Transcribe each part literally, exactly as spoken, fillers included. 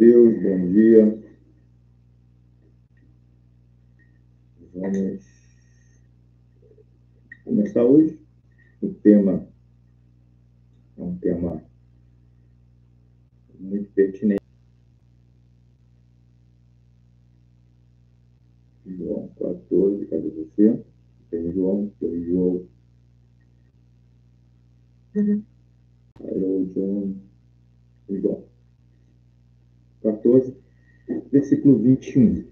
Deus, bom dia. Vamos começar hoje. O tema é um tema muito pertinente. João quatorze, cadê você? Tem João, tem João. Hello, João. João. quatorze, versículo vinte e um.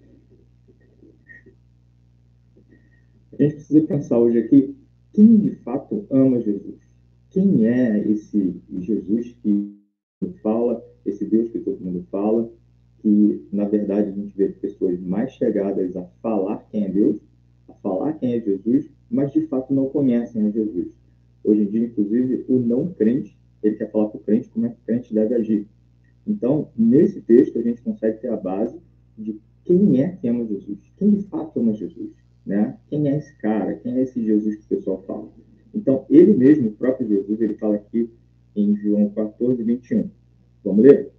A gente precisa pensar hoje aqui quem de fato ama Jesus. Quem é esse Jesus que fala, esse Deus que todo mundo fala, que na verdade a gente vê pessoas mais chegadas a falar quem é Deus, a falar quem é Jesus, mas de fato não conhecem a Jesus. Hoje em dia, inclusive, o não crente, ele quer falar para o crente como é que o crente deve agir. Então, nesse texto, a gente consegue ter a base de quem é que ama Jesus, quem de fato ama Jesus, né? Quem é esse cara, quem é esse Jesus que o pessoal fala. Então, ele mesmo, o próprio Jesus, ele fala aqui em João quatorze, vinte e um. Vamos ler?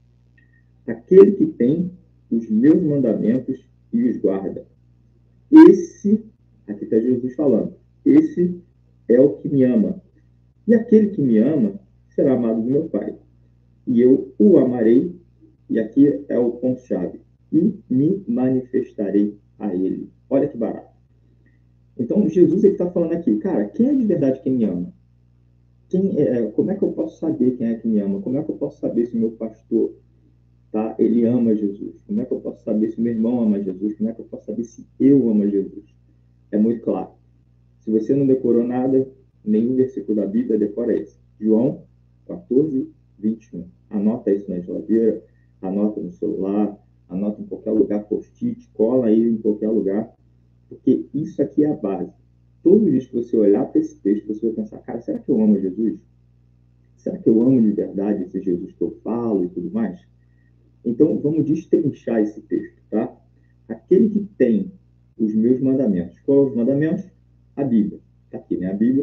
Aquele que tem os meus mandamentos e os guarda. Esse, aqui está Jesus falando, esse é o que me ama. E aquele que me ama será amado do meu Pai. E eu o amarei, e aqui é o ponto-chave, e me manifestarei a ele. Olha que barato. Então, Jesus está falando aqui, cara, quem é de verdade quem me ama? Quem é, como é que eu posso saber quem é que me ama? Como é que eu posso saber se meu pastor, tá, ele ama Jesus? Como é que eu posso saber se meu irmão ama Jesus? Como é que eu posso saber se eu amo Jesus? É muito claro. Se você não decorou nada, nenhum versículo da Bíblia, decora esse. João quatorze, vinte e um. Anota isso na geladeira, anota no celular, anota em qualquer lugar, post-it, cola aí em qualquer lugar, porque isso aqui é a base. Todos os dias que você olhar para esse texto, você vai pensar, cara, será que eu amo Jesus? Será que eu amo de verdade esse Jesus que eu falo e tudo mais? Então, vamos destrinchar esse texto, tá? Aquele que tem os meus mandamentos. Qual são os mandamentos? A Bíblia. Está aqui, né? A Bíblia.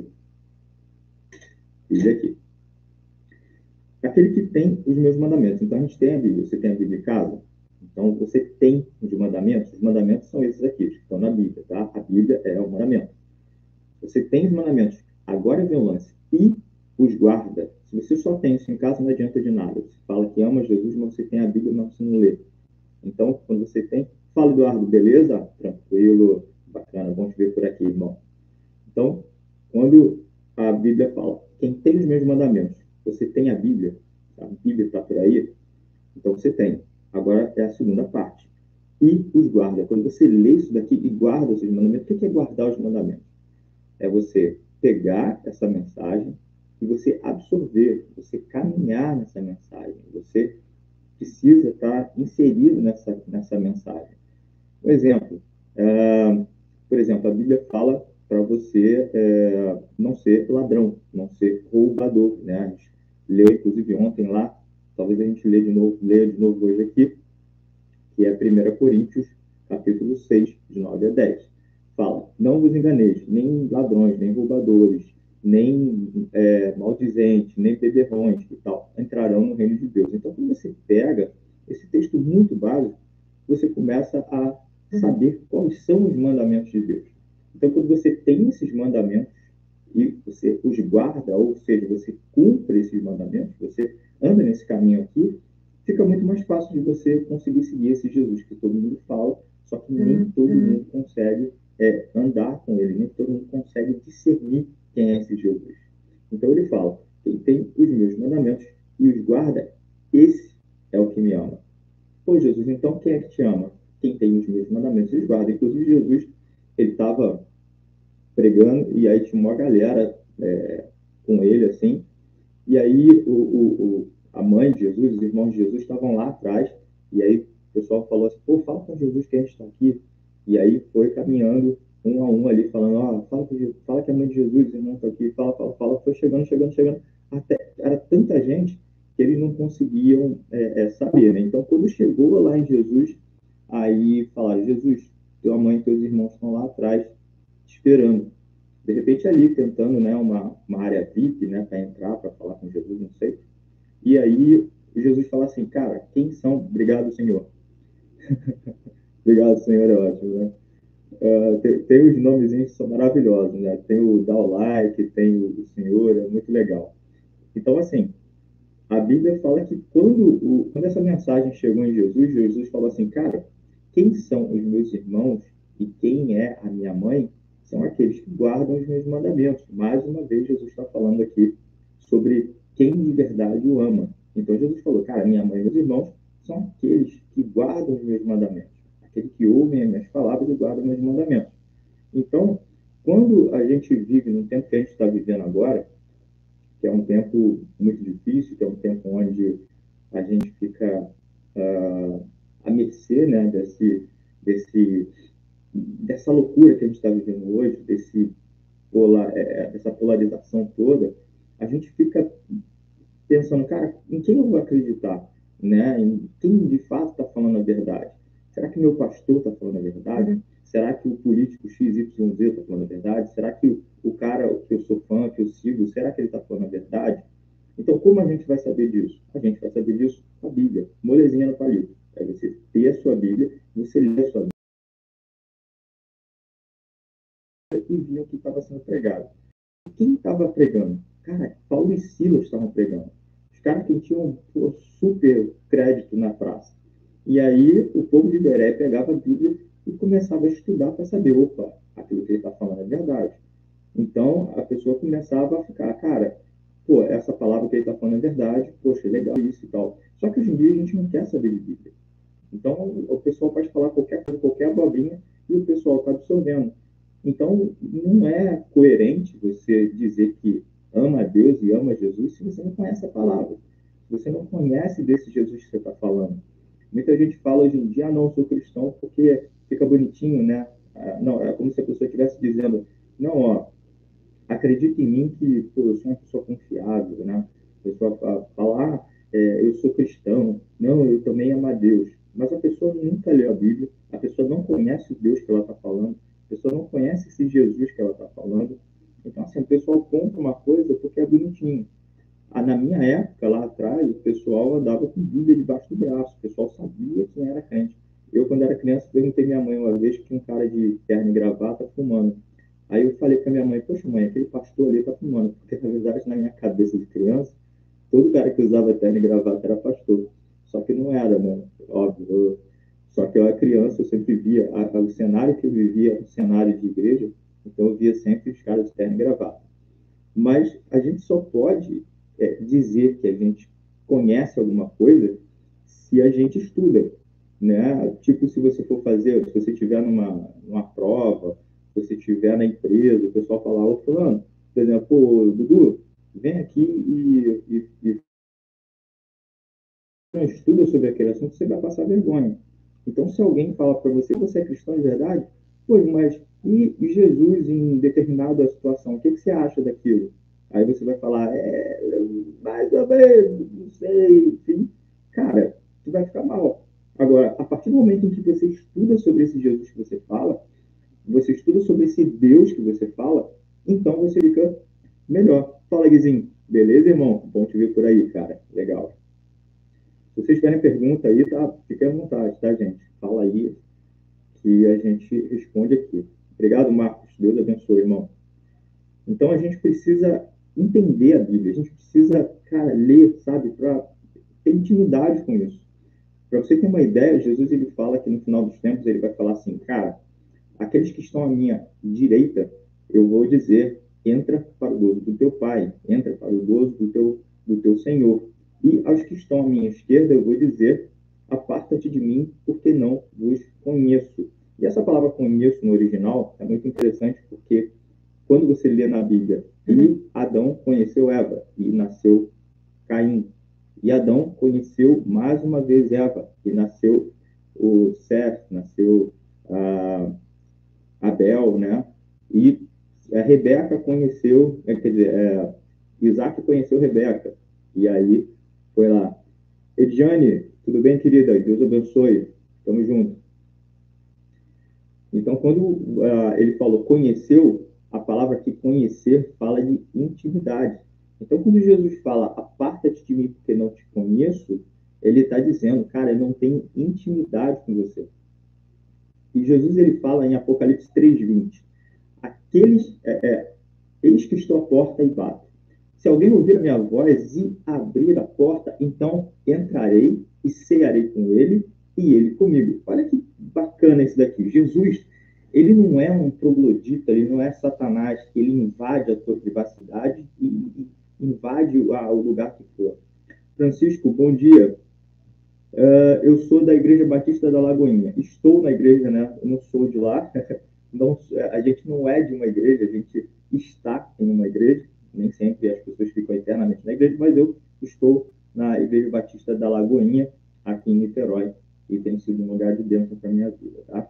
Bíblia aqui. Aquele que tem os meus mandamentos. Então, a gente tem a Bíblia. Você tem a Bíblia em casa? Então, você tem os mandamentos. Os mandamentos são esses aqui, que estão na Bíblia, tá? A Bíblia é o mandamento. Você tem os mandamentos. Agora vem o lance. E os guarda. Se você só tem isso em casa, não adianta de nada. Você fala que ama Jesus, mas você tem a Bíblia, mas você não lê. Então, quando você tem... Fala, Eduardo, beleza? Tranquilo, bacana, bom te ver por aqui, irmão. Então, quando a Bíblia fala, quem tem os meus mandamentos, você tem a Bíblia, a Bíblia está por aí, então você tem. Agora é a segunda parte. E os guarda. Quando você lê isso daqui e guarda os seus mandamentos, o que é guardar os mandamentos? É você pegar essa mensagem e você absorver, você caminhar nessa mensagem, você precisa estar inserido nessa, nessa mensagem. Um exemplo, é, por exemplo, a Bíblia fala para você é, não ser ladrão, não ser roubador, né? A gente leu, inclusive, ontem lá, talvez a gente lê de novo, leia de novo hoje aqui, que é primeira Coríntios, capítulo seis, de nove a dez. Fala, não vos enganeis, nem ladrões, nem roubadores, nem é, maldizentes, nem beberrões e tal, entrarão no reino de Deus. Então, quando você pega esse texto muito básico, você começa a saber quais são os mandamentos de Deus. Então, quando você tem esses mandamentos e você os guarda, ou seja, você cumpre esses mandamentos, você anda nesse caminho aqui, fica muito mais fácil de você conseguir seguir esse Jesus que todo mundo fala, só que nem todo mundo consegue é, andar com ele, nem todo mundo consegue discernir quem é esse Jesus. Então ele fala, quem tem os meus mandamentos e os guarda, esse é o que me ama. Pô, Jesus, então quem é que te ama? Quem tem os meus mandamentos e os guarda. Inclusive Jesus, ele estava pregando e aí tinha uma galera é, com ele, assim, e aí o, o, o, a mãe de Jesus, os irmãos de Jesus estavam lá atrás, e aí o pessoal falou assim, pô, fala com Jesus que a gente está aqui. E aí foi caminhando um a um ali, falando, ó, oh, fala, fala que a mãe de Jesus, os irmãos estão aqui, fala, fala, fala. Foi chegando, chegando, chegando, até era tanta gente que eles não conseguiam é, é, saber, né? Então, quando chegou lá em Jesus, aí falaram, Jesus, tua mãe e teus irmãos estão lá atrás, te esperando. De repente ali, tentando, né, uma, uma área V I P, né, para entrar, para falar com Jesus, não sei. E aí e Jesus fala assim, cara, quem são? Obrigado, Senhor. Obrigado, Senhor, é ótimo, né? Uh, tem, tem os nomezinhos que são maravilhosos, né? Tem o Daulike, tem o, o Senhor, é muito legal. Então, assim, a Bíblia fala que quando, o, quando essa mensagem chegou em Jesus, Jesus falou assim, cara, quem são os meus irmãos e quem é a minha mãe são aqueles que guardam os meus mandamentos. Mais uma vez, Jesus está falando aqui sobre quem de verdade o ama. Então, Jesus falou, cara, minha mãe e meus irmãos são aqueles que guardam os meus mandamentos. Aqueles que ouvem as minhas palavras e guardam os meus mandamentos. Então, quando a gente vive no tempo que a gente está vivendo agora, que é um tempo muito difícil, que é um tempo onde a gente fica uh, à mercê, né, desse, desse, dessa loucura que a gente está vivendo hoje, desse polar, é, dessa polarização toda, a gente fica pensando, cara, em quem eu vou acreditar? Né? Em quem de fato está falando a verdade? Será que meu pastor está falando a verdade? Uhum. Será que o político X Y Z está falando a verdade? Será que o cara que eu sou fã, que eu sigo, será que ele está falando a verdade? Então, como a gente vai saber disso? A gente vai saber disso com a Bíblia, molezinha no palito. É você ter a sua Bíblia, você ler a sua Bíblia e ver o que estava sendo pregado. Quem estava pregando? Cara, Paulo e Silas estavam pregando. Os caras que tinham pô, super crédito na praça. E aí o povo de Beré pegava a Bíblia e começava a estudar para saber, opa, aquilo que ele está falando é verdade. Então a pessoa começava a ficar, cara, pô, essa palavra que ele está falando é verdade, poxa, legal isso e tal. Só que hoje em dia a gente não quer saber de Bíblia. Então o pessoal pode falar qualquer coisa, qualquer abobrinha, e o pessoal está absorvendo. Então, não é coerente você dizer que ama a Deus e ama Jesus se você não conhece a palavra. Se você não conhece desse Jesus que você está falando. Muita gente fala hoje em dia, ah, não, eu sou cristão porque fica bonitinho, né? Ah, não, é como se a pessoa estivesse dizendo, não, ó, acredita em mim que pô, eu sou uma pessoa confiável, né? A pessoa fala, fala ah, é, eu sou cristão, não, eu também amo a Deus. Mas a pessoa nunca leu a Bíblia, a pessoa não conhece o Deus que ela está falando, a pessoa não conhece esse Jesus que ela está falando. Então, assim, o pessoal compra uma coisa porque é bonitinho. Ah, na minha época, lá atrás, o pessoal andava com Bíblia debaixo do braço, o pessoal sabia quem era crente. Eu, quando era criança, perguntei minha mãe uma vez que um cara de terno e gravata fumando. Aí eu falei para minha mãe, poxa mãe, aquele pastor ali está fumando, porque na verdade na minha cabeça de criança, todo cara que usava terno e gravata era pastor. Só que não era, né? Óbvio. Eu... Só que eu era criança, eu sempre via, a, a, o cenário que eu vivia era um cenário de igreja, então eu via sempre os caras de terno e gravata. Mas a gente só pode é, dizer que a gente conhece alguma coisa se a gente estuda, né? Tipo, se você for fazer, se você estiver numa, numa prova, se você estiver na empresa, o pessoal falar, ô fulano, por exemplo, pô, Dudu, vem aqui e, e, e não estuda sobre aquele assunto, você vai passar vergonha. Então, se alguém fala para você, você é cristão de verdade, pô, mas e, e Jesus em determinada situação, o que, que você acha daquilo? Aí você vai falar, é, mais ou menos, não sei, enfim. Cara, tu vai ficar mal. Agora, a partir do momento em que você estuda sobre esse Jesus que você fala, você estuda sobre esse Deus que você fala, então você fica melhor. Fala, Guizinho. Beleza, irmão? Bom te ver por aí, cara. Legal. Se vocês tiverem pergunta aí, tá? Fiquem à vontade, tá, gente? Fala aí que a gente responde aqui. Obrigado, Marcos. Deus abençoe, irmão. Então, a gente precisa entender a Bíblia. A gente precisa, cara, ler, sabe? Para ter intimidade com isso. Para você ter uma ideia, Jesus ele fala que no final dos tempos ele vai falar assim, cara, aqueles que estão à minha direita, eu vou dizer, entra para o gozo do teu Pai, entra para o gozo do teu, do teu Senhor. E aos que estão à minha esquerda, eu vou dizer, aparta-te de mim, porque não vos conheço. E essa palavra conheço no original é muito interessante, porque quando você lê na Bíblia, e Adão conheceu Eva, e nasceu Caim. E Adão conheceu mais uma vez Eva, e nasceu o Seth, nasceu a Abel, né? E a Rebeca conheceu, quer dizer, é, Isaac conheceu Rebeca. E aí foi lá. Ediane, tudo bem, querida? Deus abençoe. Tamo junto. Então, quando uh, ele falou conheceu, a palavra que conhecer fala de intimidade. Então, quando Jesus fala, aparta-te de mim porque não te conheço, ele está dizendo, cara, eu não tenho intimidade com você. E Jesus ele fala em Apocalipse três, vinte, aqueles, é, é, eis que estou à porta e bato. Se alguém ouvir a minha voz e abrir a porta, então entrarei e cearei com ele e ele comigo. Olha que bacana isso daqui. Jesus, ele não é um troglodita, ele não é Satanás, que ele invade a tua privacidade e, e invade o, a, o lugar que for. Francisco, bom dia. Uh, eu sou da Igreja Batista da Lagoinha. Estou na igreja, né? Eu não sou de lá. Não, a gente não é de uma igreja, a gente está em uma igreja. Nem sempre as pessoas ficam eternamente na igreja, mas eu estou na Igreja Batista da Lagoinha, aqui em Niterói, e tem sido um lugar de bênção para a minha vida, tá?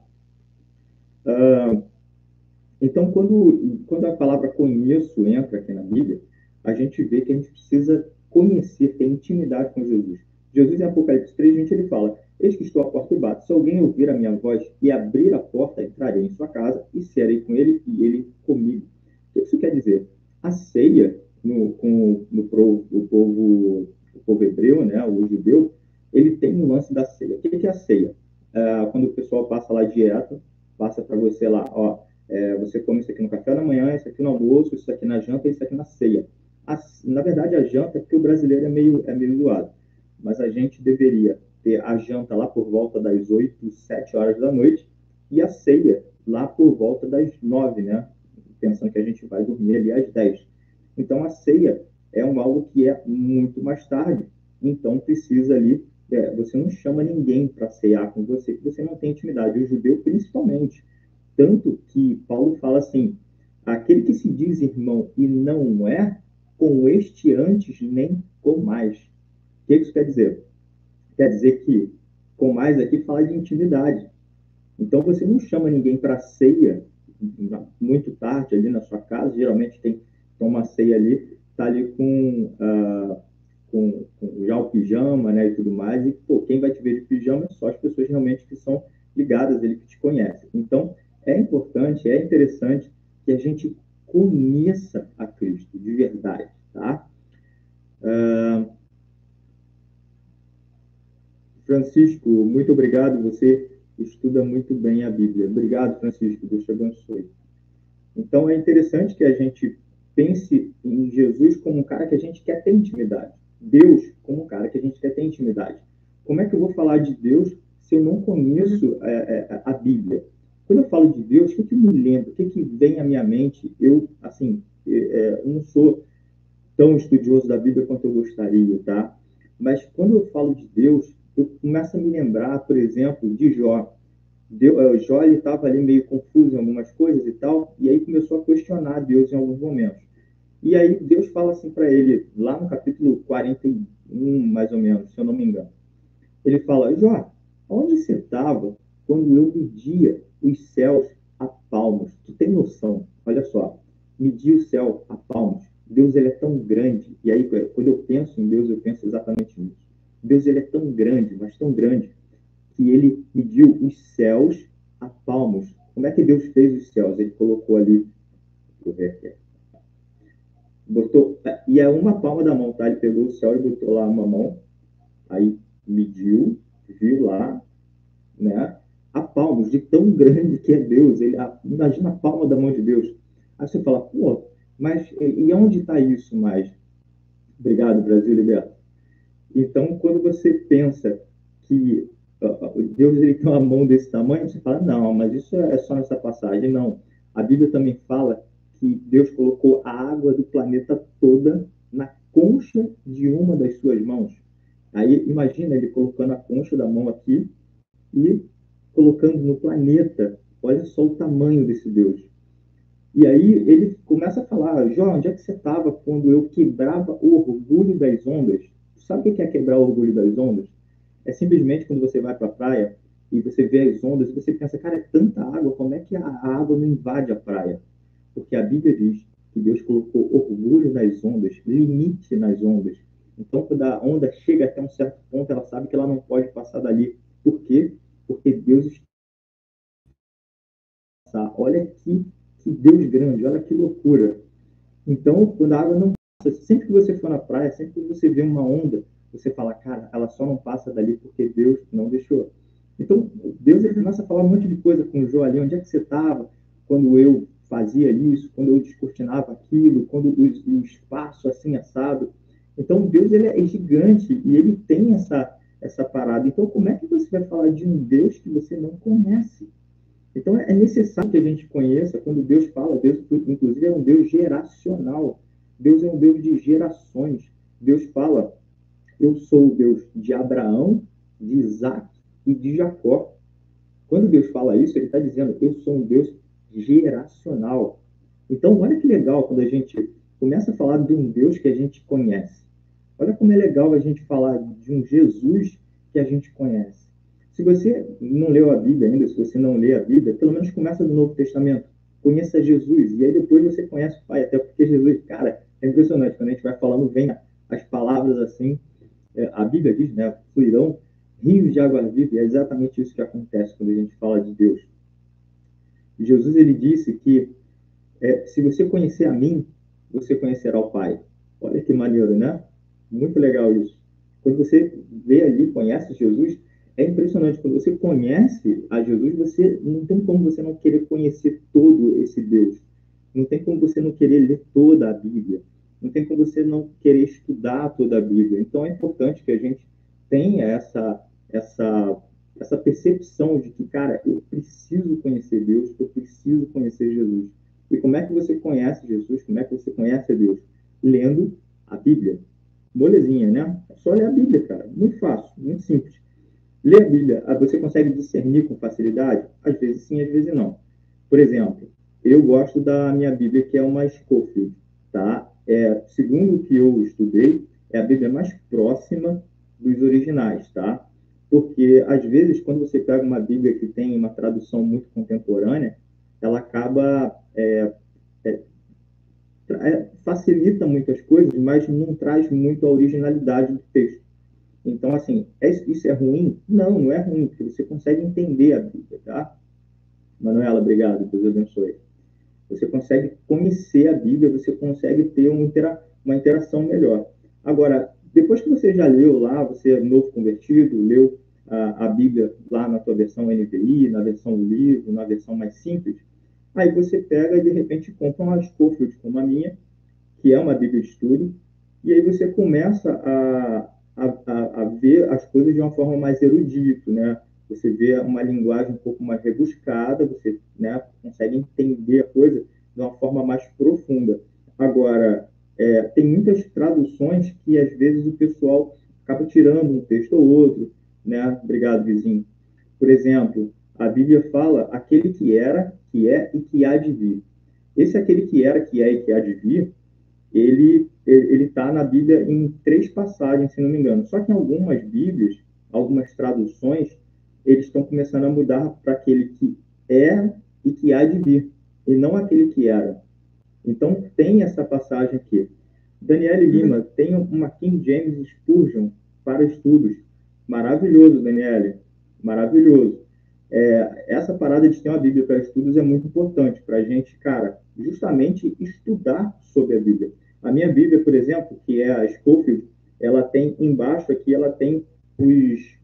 Uh, então, quando, quando a palavra conheço entra aqui na Bíblia, a gente vê que a gente precisa conhecer, ter intimidade com Jesus. Jesus, em Apocalipse três, vinte, ele fala, eis que estou à porta e bato. Se alguém ouvir a minha voz e abrir a porta, entrarei em sua casa e cearei com ele e ele comigo. O que isso quer dizer? A ceia, no, com, no pro, o, povo, o povo hebreu, né, o judeu, ele tem um lance da ceia. O que é a ceia? Ah, quando o pessoal passa lá direto, passa para você lá, ó, é, você come isso aqui no café da manhã, isso aqui no almoço, isso aqui na janta e isso aqui na ceia. A, na verdade, a janta é porque o brasileiro é meio, é meio zoado. Mas a gente deveria ter a janta lá por volta das oito, sete horas da noite e a ceia lá por volta das nove, né? Pensando que a gente vai dormir ali às dez. Então, a ceia é um algo que é muito mais tarde. Então, precisa ali... É, você não chama ninguém para cear com você, que você não tem intimidade. O judeu, principalmente. Tanto que Paulo fala assim, aquele que se diz irmão e não é, com este antes nem com mais. O que isso quer dizer? Quer dizer que com mais aqui fala de intimidade. Então você não chama ninguém para ceia muito tarde ali na sua casa, geralmente tem uma ceia ali, tá ali com, uh, com, com já o pijama, né, e tudo mais, e pô, quem vai te ver de pijama é só as pessoas realmente que são ligadas ali, que te conhecem. Então é importante, é interessante que a gente conheça a Cristo de verdade, tá? Uh, Francisco, muito obrigado, você estuda muito bem a Bíblia. Obrigado, Francisco, Deus te abençoe. Então, é interessante que a gente pense em Jesus como um cara que a gente quer ter intimidade. Deus como um cara que a gente quer ter intimidade. Como é que eu vou falar de Deus se eu não conheço é, é, a Bíblia? Quando eu falo de Deus, o que, que me lembra? O que, que vem à minha mente? Eu, assim, é, eu não sou tão estudioso da Bíblia quanto eu gostaria, tá? Mas quando eu falo de Deus, eu começo a me lembrar, por exemplo, de Jó. Deus, Jó estava ali meio confuso em algumas coisas e tal, e aí começou a questionar Deus em alguns momentos. E aí Deus fala assim para ele, lá no capítulo quarenta e um, mais ou menos, se eu não me engano. Ele fala, Jó, onde você estava quando eu media os céus a palmos? Tu tem noção? Olha só, medir o céu a palmos. Deus ele é tão grande, e aí quando eu penso em Deus, eu penso exatamente nisso. Deus ele é tão grande, mas tão grande, que ele mediu os céus a palmos. Como é que Deus fez os céus? Ele colocou ali, deixa eu ver aqui, botou, e é uma palma da mão, tá? Ele pegou o céu e botou lá uma mão, aí mediu, viu lá, né? A palmos, de tão grande que é Deus. Ele, a, imagina a palma da mão de Deus. Aí você fala, pô, mas e onde está isso mais? Obrigado, Brasil Liberto. Então, quando você pensa que uh, Deus ele tem uma mão desse tamanho, você fala, não, mas isso é só nessa passagem. Não. A Bíblia também fala que Deus colocou a água do planeta toda na concha de uma das suas mãos. Aí, imagina ele colocando a concha da mão aqui e colocando no planeta. Olha só o tamanho desse Deus. E aí ele começa a falar, Jó, onde é que você estava quando eu quebrava o orgulho das ondas? Sabe o que é quebrar o orgulho das ondas? É simplesmente quando você vai para a praia e você vê as ondas e você pensa, cara, é tanta água, como é que a água não invade a praia? Porque a Bíblia diz que Deus colocou orgulho nas ondas, limite nas ondas. Então, quando a onda chega até um certo ponto, ela sabe que ela não pode passar dali. Por quê? Porque Deus está. Olha que, que Deus grande, olha que loucura. Então, quando a água não sempre que você for na praia, sempre que você vê uma onda, você fala, cara, ela só não passa dali porque Deus não deixou. Então, Deus ele começa a falar um monte de coisa com o Jô ali, onde é que você estava quando eu fazia isso, quando eu descortinava aquilo, quando o, o espaço assim assado. Então, Deus ele é gigante e ele tem essa, essa parada. Então, como é que você vai falar de um Deus que você não conhece? Então, é necessário que a gente conheça, quando Deus fala, Deus, inclusive, é um Deus geracional. Deus é um Deus de gerações. Deus fala, eu sou o Deus de Abraão, de Isaac e de Jacó. Quando Deus fala isso, ele está dizendo, eu sou um Deus geracional. Então, olha que legal quando a gente começa a falar de um Deus que a gente conhece. Olha como é legal a gente falar de um Jesus que a gente conhece. Se você não leu a Bíblia ainda, se você não lê a Bíblia, pelo menos começa do Novo Testamento. Conheça Jesus. E aí depois você conhece o Pai. Até porque Jesus, cara, é impressionante. Quando a gente vai falando, vem as palavras assim. A Bíblia diz, né? Fluirão rios de água viva. E é exatamente isso que acontece quando a gente fala de Deus. Jesus, ele disse que é, se você conhecer a mim, você conhecerá o Pai. Olha que maneiro, né? Muito legal isso. Quando você vê ali, conhece Jesus, é impressionante. Quando você conhece a Jesus, você não tem como você não querer conhecer todo esse Deus. Não tem como você não querer ler toda a Bíblia. Não tem como você não querer estudar toda a Bíblia. Então, é importante que a gente tenha essa, essa, essa percepção de que, cara, eu preciso conhecer Deus, eu preciso conhecer Jesus. E como é que você conhece Jesus? Como é que você conhece a Deus? Lendo a Bíblia. Molezinha, né? É só ler a Bíblia, cara. Muito fácil, muito simples. Ler a Bíblia, você consegue discernir com facilidade? Às vezes sim, às vezes não. Por exemplo, eu gosto da minha Bíblia, que é uma Scofield, tá? É, segundo o que eu estudei, é a Bíblia mais próxima dos originais, tá? Porque, às vezes, quando você pega uma Bíblia que tem uma tradução muito contemporânea, ela acaba... É, é, facilita muitas coisas, mas não traz muito a originalidade do texto. Então, assim, é, isso é ruim? Não, não é ruim, porque você consegue entender a Bíblia, tá? Manuela, obrigado, Deus abençoe. Você consegue conhecer a Bíblia, você consegue ter uma, intera uma interação melhor. Agora, depois que você já leu lá, você é novo convertido, leu a, a Bíblia lá na tua versão N V I, na versão do livro, na versão mais simples, aí você pega e, de repente, compra uma Scofield como a minha, que é uma Bíblia de estudo, e aí você começa a, a, a, a ver as coisas de uma forma mais erudita, né? Você vê uma linguagem um pouco mais rebuscada, você, né, consegue entender a coisa de uma forma mais profunda. Agora, é, tem muitas traduções que, às vezes, o pessoal acaba tirando um texto ou outro, né? Obrigado, vizinho. Por exemplo, a Bíblia fala aquele que era, que é e que há de vir. Esse aquele que era, que é e que há de vir, ele ele está na Bíblia em três passagens, se não me engano. Só que em algumas Bíblias, algumas traduções, eles estão começando a mudar para aquele que é e que há de vir, e não aquele que era. Então, tem essa passagem aqui. Daniele Lima, tem uma King James Spurgeon para estudos. Maravilhoso, Daniele. Maravilhoso. É, essa parada de ter uma Bíblia para estudos é muito importante para a gente, cara, justamente estudar sobre a Bíblia. A minha Bíblia, por exemplo, que é a Scofield, ela tem embaixo aqui, ela tem os,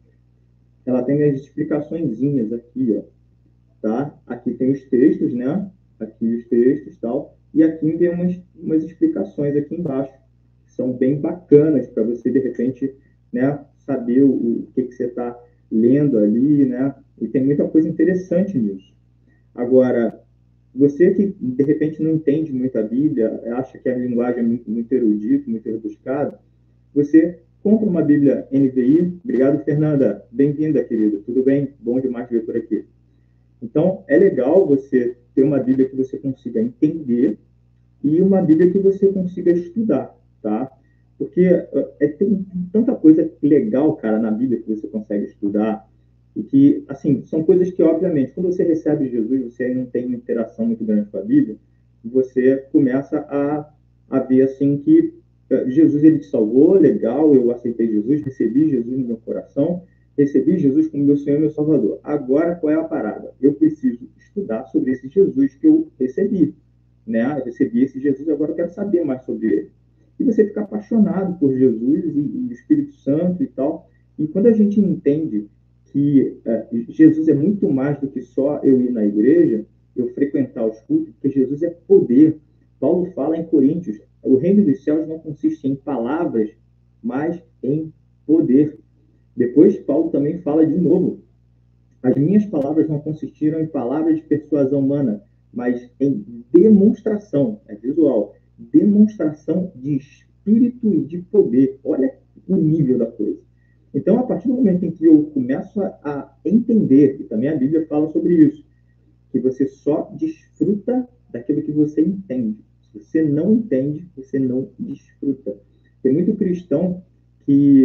ela tem as explicaçõezinhas aqui, ó, tá? Aqui tem os textos, né? Aqui os textos e tal, e aqui tem umas, umas explicações aqui embaixo, que são bem bacanas para você, de repente, né, saber o, o que, que você está lendo ali, né? E tem muita coisa interessante nisso. Agora, você que, de repente, não entende muito a Bíblia, acha que a linguagem é muito, muito erudita, muito rebuscada, você compra uma Bíblia N V I. Obrigado, Fernanda. Bem-vinda, querida. Tudo bem? Bom demais te ver por aqui. Então, é legal você ter uma Bíblia que você consiga entender e uma Bíblia que você consiga estudar, tá? Porque é, tem tanta coisa legal, cara, na Bíblia que você consegue estudar e que, assim, são coisas que, obviamente, quando você recebe Jesus, você não tem uma interação muito grande com a Bíblia, você começa a, a ver, assim, que Jesus, ele te salvou, legal, eu aceitei Jesus, recebi Jesus no meu coração, recebi Jesus como meu Senhor e meu Salvador. Agora, qual é a parada? Eu preciso estudar sobre esse Jesus que eu recebi, né? Eu recebi esse Jesus, agora eu quero saber mais sobre ele. e você fica apaixonado por Jesus e, e o Espírito Santo e tal. E quando a gente entende que uh, Jesus é muito mais do que só eu ir na igreja, eu frequentar os cultos, porque Jesus é poder. Paulo fala em Coríntios, o reino dos céus não consiste em palavras, mas em poder. Depois, Paulo também fala de novo, as minhas palavras não consistiram em palavras de persuasão humana, mas em demonstração, é visual, demonstração de espírito e de poder. Olha o nível da coisa. Então, a partir do momento em que eu começo a entender, e também a Bíblia fala sobre isso, que você só desfruta daquilo que você entende. Se você não entende, você não desfruta. Tem muito cristão que...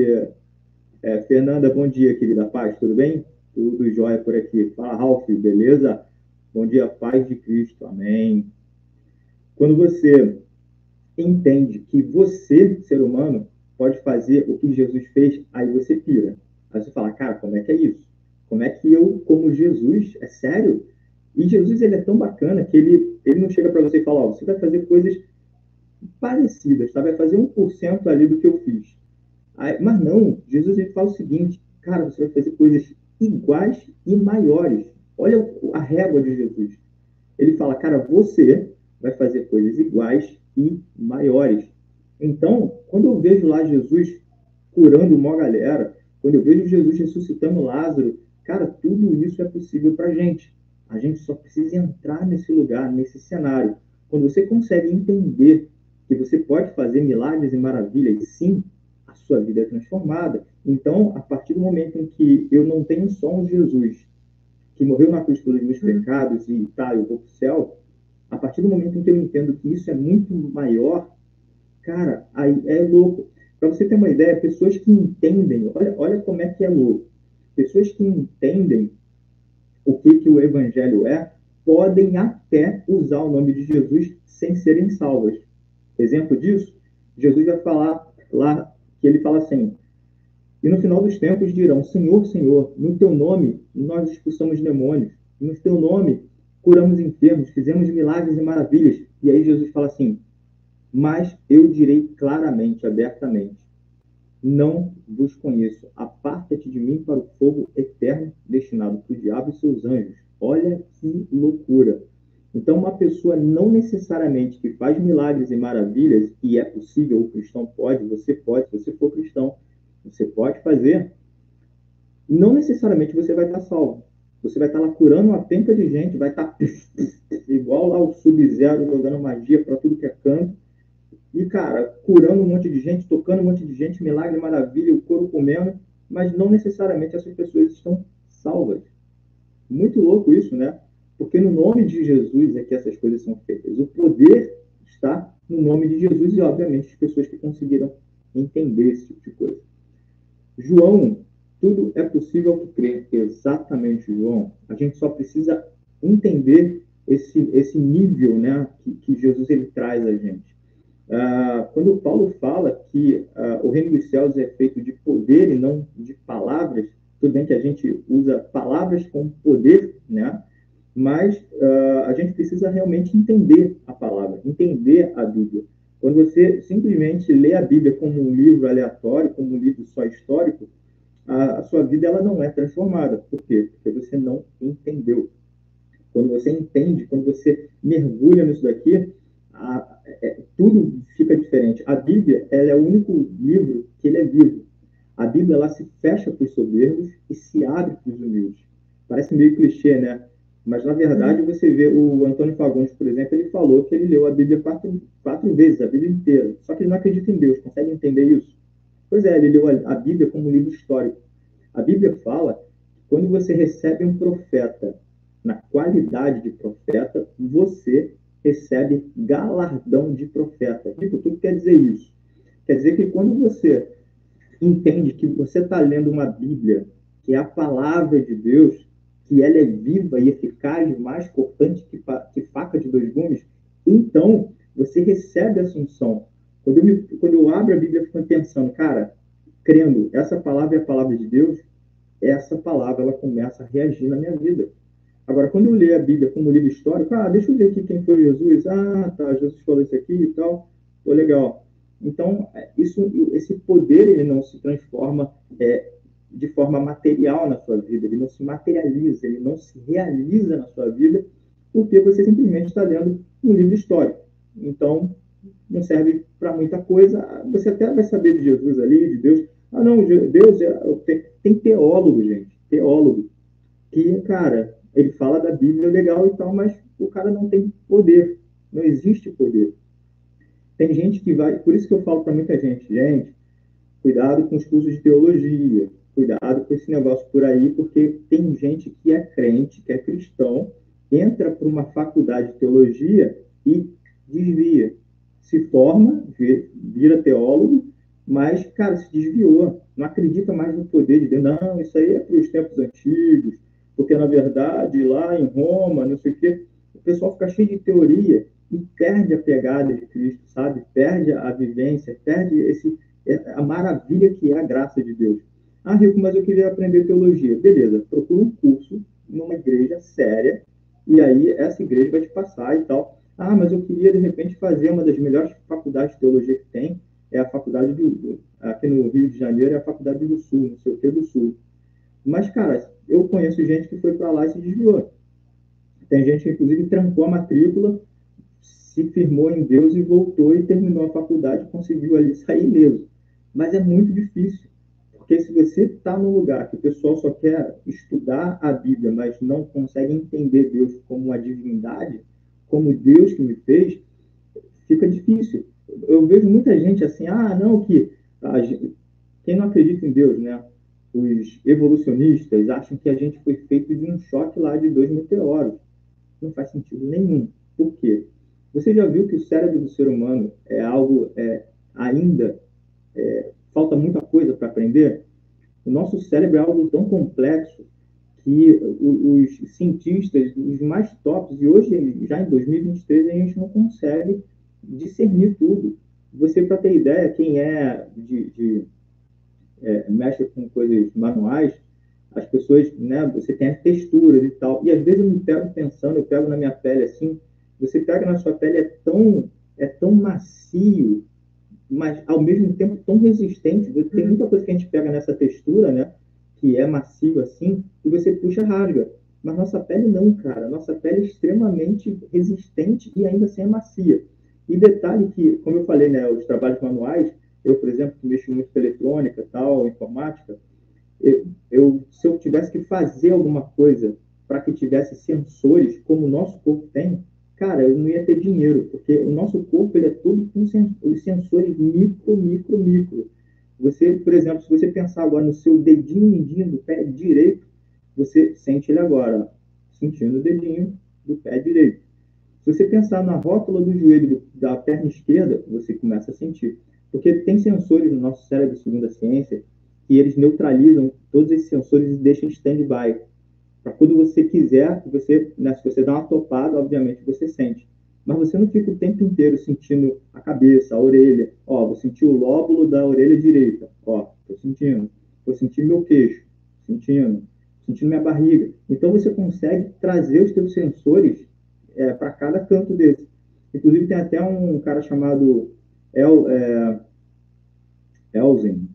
É, Fernanda, bom dia, querida paz, tudo bem? Tudo jóia por aqui. Fala, Ralf, beleza? Bom dia, paz de Cristo, amém. Quando você entende que você, ser humano, pode fazer o que Jesus fez, aí você pira. Aí você fala, cara, como é que é isso? Como é que eu, como Jesus, é sério? E Jesus, ele é tão bacana que ele, ele não chega para você e fala, ó, você vai fazer coisas parecidas, tá? Vai fazer um por cento ali do que eu fiz. Aí, mas não, Jesus, ele fala o seguinte, cara, você vai fazer coisas iguais e maiores. Olha a régua de Jesus. Ele fala, cara, você vai fazer coisas iguais e maiores. Então, quando eu vejo lá Jesus curando uma galera, quando eu vejo Jesus ressuscitando Lázaro, cara, tudo isso é possível para a gente. A gente só precisa entrar nesse lugar, nesse cenário. Quando você consegue entender que você pode fazer milagres e maravilhas, sim, a sua vida é transformada. Então, a partir do momento em que eu não tenho só um Jesus que morreu na cruz pelos meus pecados e tá, eu vou para o céu, a partir do momento em que eu entendo que isso é muito maior, cara, aí é louco. Para você ter uma ideia, pessoas que entendem, olha, olha como é que é louco. Pessoas que entendem o que, que o evangelho é, podem até usar o nome de Jesus sem serem salvas. Exemplo disso, Jesus vai falar lá, que ele fala assim, e no final dos tempos dirão, Senhor, Senhor, no teu nome nós expulsamos demônios, no teu nome curamos enfermos, fizemos milagres e maravilhas. E aí Jesus fala assim, mas eu direi claramente, abertamente, não vos conheço, aparta-te de mim para o fogo eterno destinado para o diabo e seus anjos. Olha que loucura. Então, uma pessoa não necessariamente que faz milagres e maravilhas, e é possível, o cristão pode, você pode, se você for cristão, você pode fazer, não necessariamente você vai estar salvo. Você vai estar lá curando uma penca de gente, vai estar igual lá o Sub-Zero jogando magia para tudo que é canto, e, cara, curando um monte de gente, tocando um monte de gente, milagre, maravilha, o couro comendo, mas não necessariamente essas pessoas estão salvas. Muito louco isso, né? Porque no nome de Jesus é que essas coisas são feitas. O poder está no nome de Jesus e, obviamente, as pessoas que conseguiram entender esse tipo de coisa. João, tudo é possível ao que crer. Exatamente, João. A gente só precisa entender esse, esse nível, né, que, que Jesus ele traz a gente. Ah, quando o Paulo fala que ah, o reino dos céus é feito de poder e não de palavras, tudo bem que a gente usa palavras com poder, né? Mas uh, a gente precisa realmente entender a palavra, entender a Bíblia. Quando você simplesmente lê a Bíblia como um livro aleatório, como um livro só histórico, a, a sua vida ela não é transformada. Por quê? Porque você não entendeu. Quando você entende, quando você mergulha nisso daqui, a, é, tudo fica diferente. A Bíblia ela é o único livro que ele é vivo. A Bíblia ela se fecha para os soberbos e se abre para os humildes. Parece meio clichê, né? Mas, na verdade, você vê o Antônio Fagundes, por exemplo, ele falou que ele leu a Bíblia quatro, quatro vezes, a Bíblia inteira. Só que ele não acredita em Deus. Consegue entender isso? Pois é, ele leu a Bíblia como um livro histórico. A Bíblia fala que quando você recebe um profeta na qualidade de profeta, você recebe galardão de profeta. Tipo, tudo quer dizer isso. Quer dizer que quando você entende que você está lendo uma Bíblia, que é a palavra de Deus, que ela é viva e eficaz, mais cortante que, que faca de dois gumes, então você recebe essa unção. Quando eu, me, quando eu abro a Bíblia, eu fico pensando, cara, crendo, essa palavra é a palavra de Deus, essa palavra ela começa a reagir na minha vida. Agora, quando eu leio a Bíblia como livro histórico, ah, deixa eu ver aqui quem foi Jesus, ah, tá, Jesus falou isso aqui e tal, pô, legal. Então, isso, esse poder ele não se transforma é, de forma material na sua vida, ele não se materializa, ele não se realiza na sua vida, porque você simplesmente está lendo um livro histórico. Então, não serve para muita coisa. Você até vai saber de Jesus ali, de Deus. Ah, não, Deus é, tem teólogo, gente, teólogo, que, cara, ele fala da Bíblia legal e tal, mas o cara não tem poder, não existe poder. Tem gente que vai, por isso que eu falo para muita gente, gente, cuidado com os cursos de teologia, cuidado com esse negócio por aí, porque tem gente que é crente, que é cristão, entra para uma faculdade de teologia e desvia. Se forma, vira teólogo, mas, cara, se desviou. Não acredita mais no poder de Deus. Não, isso aí é para os tempos antigos, porque, na verdade, lá em Roma, não sei o quê, o pessoal fica cheio de teoria e perde a pegada de Cristo, sabe? Perde a vivência, perde esse, a maravilha que é a graça de Deus. Ah, Rico, mas eu queria aprender teologia. Beleza, procura um curso numa igreja séria, e aí essa igreja vai te passar e tal. Ah, mas eu queria, de repente, fazer uma das melhores faculdades de teologia que tem, é a faculdade do, aqui no Rio de Janeiro, é a faculdade do Sul, não sei o que do Sul. Mas, cara, eu conheço gente que foi para lá e se desviou. Tem gente que, inclusive, trancou a matrícula, se firmou em Deus e voltou e terminou a faculdade, conseguiu ali sair mesmo. Mas é muito difícil, porque se você está num lugar que o pessoal só quer estudar a Bíblia, mas não consegue entender Deus como uma divindade, como Deus que me fez, fica difícil. Eu vejo muita gente assim, ah, não, que a gente, quem não acredita em Deus, né? Os evolucionistas acham que a gente foi feito de um choque lá de dois meteoros. Não faz sentido nenhum. Por quê? Você já viu que o cérebro do ser humano é algo é, ainda é, falta muita coisa para aprender? O nosso cérebro é algo tão complexo que os cientistas, os mais tops, e hoje, já em dois mil e vinte e três, a gente não consegue discernir tudo. Você, para ter ideia, quem é de, de é, mexe com coisas manuais, as pessoas, né, você tem as texturas e tal, e às vezes eu me pego pensando, eu pego na minha pele assim, você pega na sua pele, é tão, é tão macio, mas ao mesmo tempo tão resistente. Tem muita coisa que a gente pega nessa textura, né, que é macio assim, e você puxa, rasga. Mas nossa pele não, cara. Nossa pele é extremamente resistente e ainda assim é macia. E detalhe que, como eu falei, né, os trabalhos manuais, eu, por exemplo, que mexo muito com eletrônica, tal, informática, eu, eu, se eu tivesse que fazer alguma coisa para que tivesse sensores, como o nosso corpo tem, cara, eu não ia ter dinheiro, porque o nosso corpo ele é todo com os sensores micro, micro, micro. Você, por exemplo, se você pensar agora no seu dedinho mindinho do pé direito, você sente ele agora, sentindo o dedinho do pé direito. Se você pensar na rótula do joelho da perna esquerda, você começa a sentir. Porque tem sensores no nosso cérebro, segundo a ciência, que eles neutralizam todos esses sensores e deixam em stand-by. Para quando você quiser, você, né, se você dá uma topada, obviamente você sente. Mas você não fica o tempo inteiro sentindo a cabeça, a orelha. Ó, vou sentir o lóbulo da orelha direita. Ó, estou sentindo. Vou sentir meu queixo. Sentindo. Sentindo minha barriga. Então você consegue trazer os seus sensores é, para cada canto desse. Inclusive tem até um cara chamado El, é, Elzen,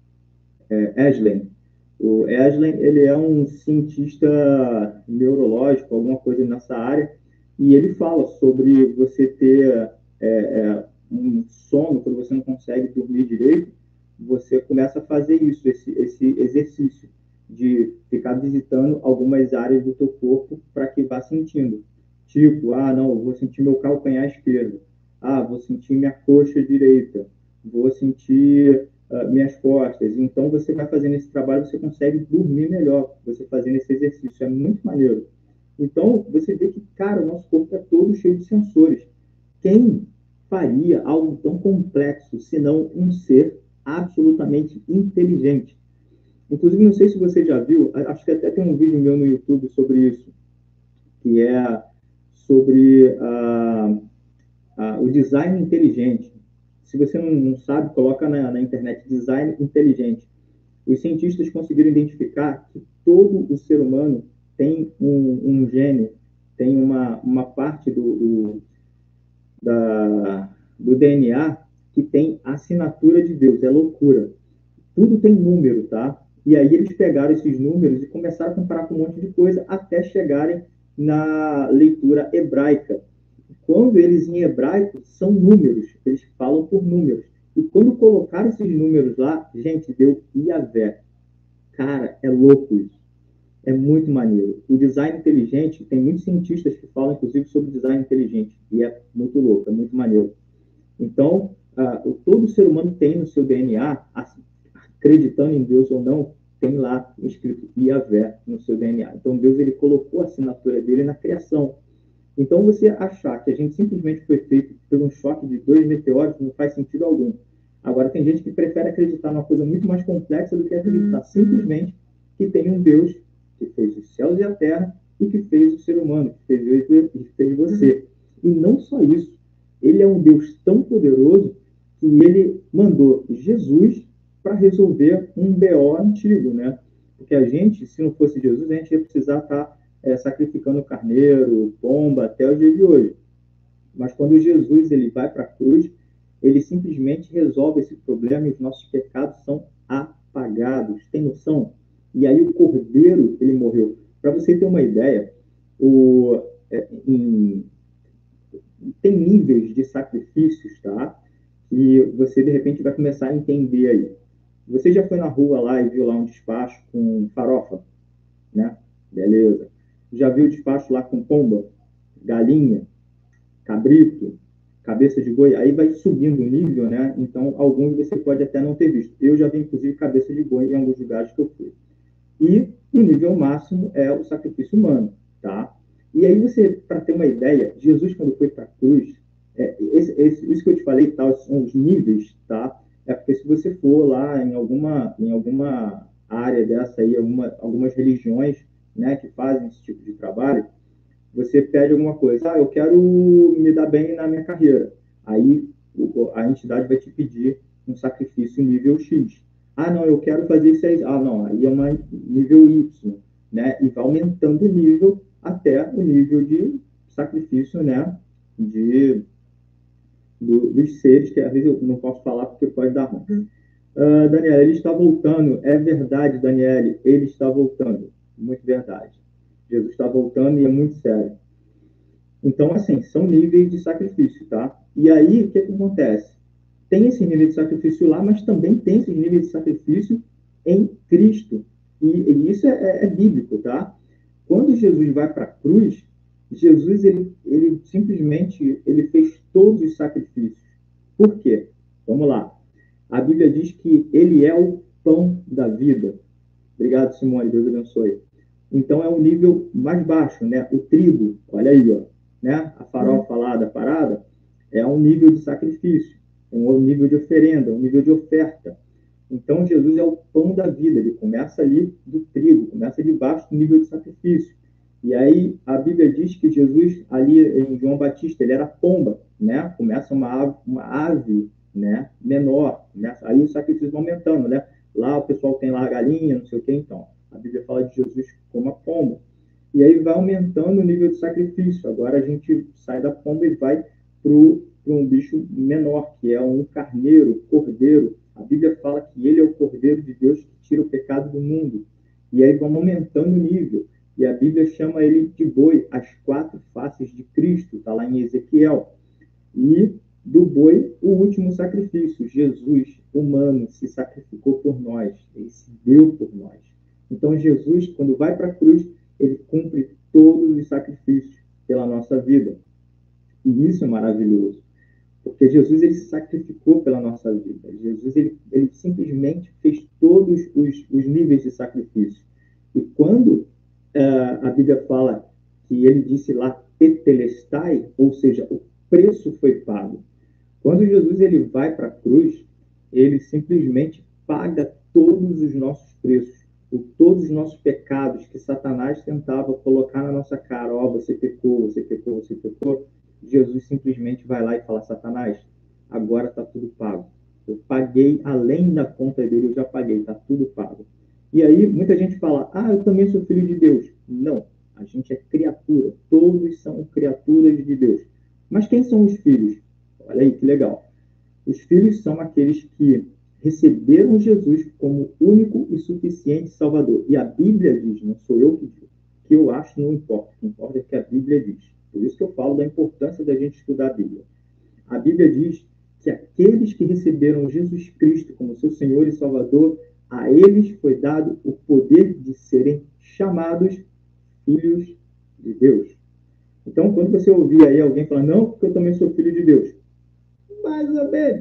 é, Eslen. O Eslen, ele é um cientista neurológico, alguma coisa nessa área, e ele fala sobre você ter é, é, um sono, quando você não consegue dormir direito, você começa a fazer isso, esse, esse exercício de ficar visitando algumas áreas do teu corpo para que vá sentindo. Tipo, ah, não, eu vou sentir meu calcanhar esquerdo. Ah, vou sentir minha coxa direita. Vou sentir uh, minhas costas. Então, você vai fazendo esse trabalho, você consegue dormir melhor, você fazendo esse exercício. É muito maneiro. Então, você vê que, cara, o nosso corpo é todo cheio de sensores. Quem faria algo tão complexo, senão um ser absolutamente inteligente? Inclusive, não sei se você já viu, acho que até tem um vídeo meu no YouTube sobre isso, que é sobre uh, uh, o design inteligente. Se você não, não sabe, coloca na, na internet design inteligente. Os cientistas conseguiram identificar que todo o ser humano tem um, um gene, tem uma, uma parte do, do, da, do D N A que tem a assinatura de Deus, é loucura. Tudo tem número, tá? E aí eles pegaram esses números e começaram a comparar com um monte de coisa até chegarem na leitura hebraica. Quando eles em hebraico são números, eles falam por números. E quando colocaram esses números lá, gente, deu Iavé. Cara, é louco isso. É muito maneiro. O design inteligente, tem muitos cientistas que falam, inclusive, sobre design inteligente. E é muito louco, é muito maneiro. Então, uh, todo ser humano tem no seu D N A, acreditando em Deus ou não, tem lá escrito Iavé no seu D N A. Então, Deus ele colocou a assinatura dele na criação. Então, você achar que a gente simplesmente foi feito por um choque de dois meteoros não faz sentido algum. Agora, tem gente que prefere acreditar numa coisa muito mais complexa do que acreditar simplesmente que tem um Deus que fez os céus e a terra e que fez o ser humano, que fez eu e que fez você. E não só isso, ele é um Deus tão poderoso que ele mandou Jesus para resolver um B O antigo, né? Porque a gente, se não fosse Jesus, a gente ia precisar estar é, sacrificando carneiro, pomba, até o dia de hoje. Mas quando Jesus ele vai para a cruz, ele simplesmente resolve esse problema e os nossos pecados são apagados. Tem noção? E aí o cordeiro, ele morreu. Para você ter uma ideia, o, é, em, tem níveis de sacrifícios, tá? E você, de repente, vai começar a entender aí. Você já foi na rua lá e viu lá um despacho com farofa, né? Beleza. Já viu o despacho lá com pomba, galinha, cabrito, cabeça de boi? Aí vai subindo o nível, né? Então, alguns você pode até não ter visto. Eu já vi, inclusive, cabeça de boi em alguns lugares que eu fui. E o nível máximo é o sacrifício humano, tá? E aí você, para ter uma ideia, Jesus, quando foi para a cruz, é, esse, esse, isso que eu te falei, tá, são os níveis, tá? É porque se você for lá em alguma, em alguma área dessa aí, alguma, algumas religiões, né, que fazem esse tipo de trabalho, você pede alguma coisa, ah, eu quero me dar bem na minha carreira. Aí a entidade vai te pedir um sacrifício nível X. Ah, não, eu quero fazer isso aí. Ah, não, aí é uma nível Y, né? E vai aumentando o nível até o nível de sacrifício, né? De, do, dos seres, que às vezes eu não posso falar porque pode dar ruim. Uh, Daniela, ele está voltando. É verdade, Daniele, ele está voltando. Muito verdade. Jesus está voltando e é muito sério. Então, assim, são níveis de sacrifício, tá? E aí, o que, que acontece? Tem esse nível de sacrifício lá, mas também tem esse nível de sacrifício em Cristo. E, e isso é, é, é bíblico, tá? Quando Jesus vai para a cruz, Jesus, ele, ele simplesmente ele fez todos os sacrifícios. Por quê? Vamos lá. A Bíblia diz que ele é o pão da vida. Obrigado, Simone. Deus abençoe. Então, é um nível mais baixo, né? O trigo, olha aí, ó, né? A farofa lá da parada é um nível de sacrifício, é um nível de oferenda, um nível de oferta. Então, Jesus é o pão da vida. Ele começa ali do trigo, começa de baixo do nível de sacrifício. E aí, a Bíblia diz que Jesus, ali em João Batista, ele era pomba, né? Começa uma ave, uma ave né? menor, né? Aí o sacrifício vai aumentando, né? Lá o pessoal tem lá a galinha, não sei o que, então. A Bíblia fala de Jesus como a pomba. E aí vai aumentando o nível de sacrifício. Agora a gente sai da pomba e vai para um bicho menor, que é um carneiro, cordeiro. A Bíblia fala que ele é o cordeiro de Deus que tira o pecado do mundo. E aí vamos aumentando o nível. E a Bíblia chama ele de boi, as quatro faces de Cristo, está lá em Ezequiel. E do boi, o último sacrifício. Jesus, humano, se sacrificou por nós. Ele se deu por nós. Então, Jesus, quando vai para a cruz, ele cumpre todos os sacrifícios pela nossa vida. E isso é maravilhoso. Porque Jesus, ele se sacrificou pela nossa vida. Jesus, ele, ele simplesmente fez todos os, os níveis de sacrifício. E quando uh, a Bíblia fala que ele disse lá, tetelestai, ou seja, o preço foi pago. Quando Jesus ele vai para a cruz, ele simplesmente paga todos os nossos preços, todos os nossos pecados que Satanás tentava colocar na nossa cara. Ó, oh, você pecou, você pecou, você pecou. Jesus simplesmente vai lá e fala, Satanás, agora está tudo pago. Eu paguei além da conta dele, eu já paguei, está tudo pago. E aí muita gente fala, ah, eu também sou filho de Deus. Não, a gente é criatura, todos são criaturas de Deus. Mas quem são os filhos? Olha aí, que legal. Os filhos são aqueles que receberam Jesus como único e suficiente Salvador. E a Bíblia diz, não sou eu que digo, o que eu acho não importa, o que importa é o que a Bíblia diz. Por isso que eu falo da importância da gente estudar a Bíblia. A Bíblia diz que aqueles que receberam Jesus Cristo como seu Senhor e Salvador, a eles foi dado o poder de serem chamados filhos de Deus. Então, quando você ouvir aí alguém falar, não, porque eu também sou filho de Deus, mais ou menos.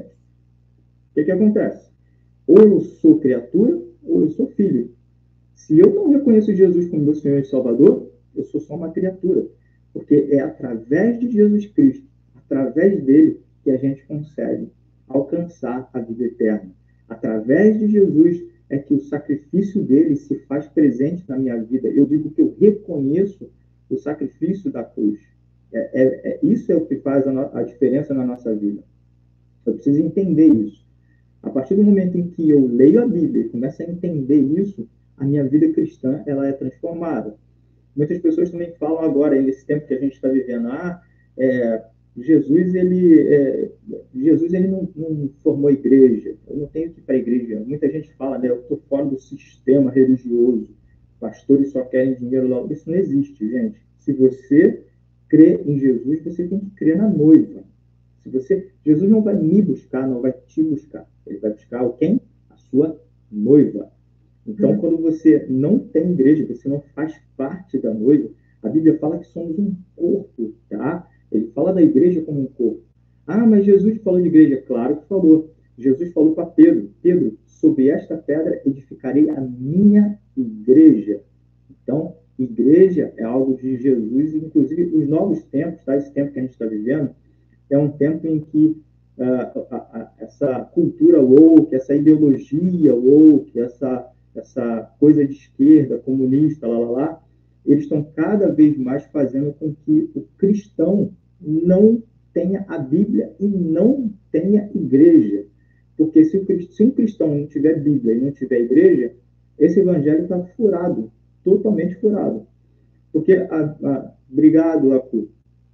O que que acontece? Ou eu sou criatura, ou eu sou filho. Se eu não reconheço Jesus como meu Senhor e Salvador, eu sou só uma criatura. Porque é através de Jesus Cristo, através dele, que a gente consegue alcançar a vida eterna. Através de Jesus é que o sacrifício dele se faz presente na minha vida. Eu digo que eu reconheço o sacrifício da cruz. É, é, é, isso é o que faz a, no, a diferença na nossa vida. Eu preciso entender isso. A partir do momento em que eu leio a Bíblia e começo a entender isso, a minha vida cristã ela é transformada. Muitas pessoas também falam agora, nesse tempo que a gente está vivendo, ah, é, Jesus, ele, é, Jesus ele não, não formou igreja, eu não tenho que ir para a igreja. Muita gente fala, né, eu estou fora do sistema religioso, pastores só querem dinheiro lá. Isso não existe, gente. Se você crê em Jesus, você tem que crer na noiva. Se você, Jesus não vai me buscar, não vai te buscar. Ele vai buscar o quem? A sua noiva. Então, uhum. Quando você não tem igreja, você não faz parte da noiva, a Bíblia fala que somos um corpo, tá? Ele fala da igreja como um corpo. Ah, mas Jesus falou de igreja. Claro que falou. Jesus falou para Pedro, Pedro, sobre esta pedra edificarei a minha igreja. Então, igreja é algo de Jesus, inclusive os novos tempos, tá? Esse tempo que a gente está vivendo, é um tempo em que uh, a, a, essa cultura woke, essa ideologia woke, essa, essa coisa de esquerda, comunista, lá, lá, lá, eles estão cada vez mais fazendo com que o cristão não tenha a Bíblia e não tenha igreja. Porque se, o, se um cristão não tiver Bíblia e não tiver igreja, esse evangelho está furado, totalmente furado. Porque, a, a, obrigado, Acu,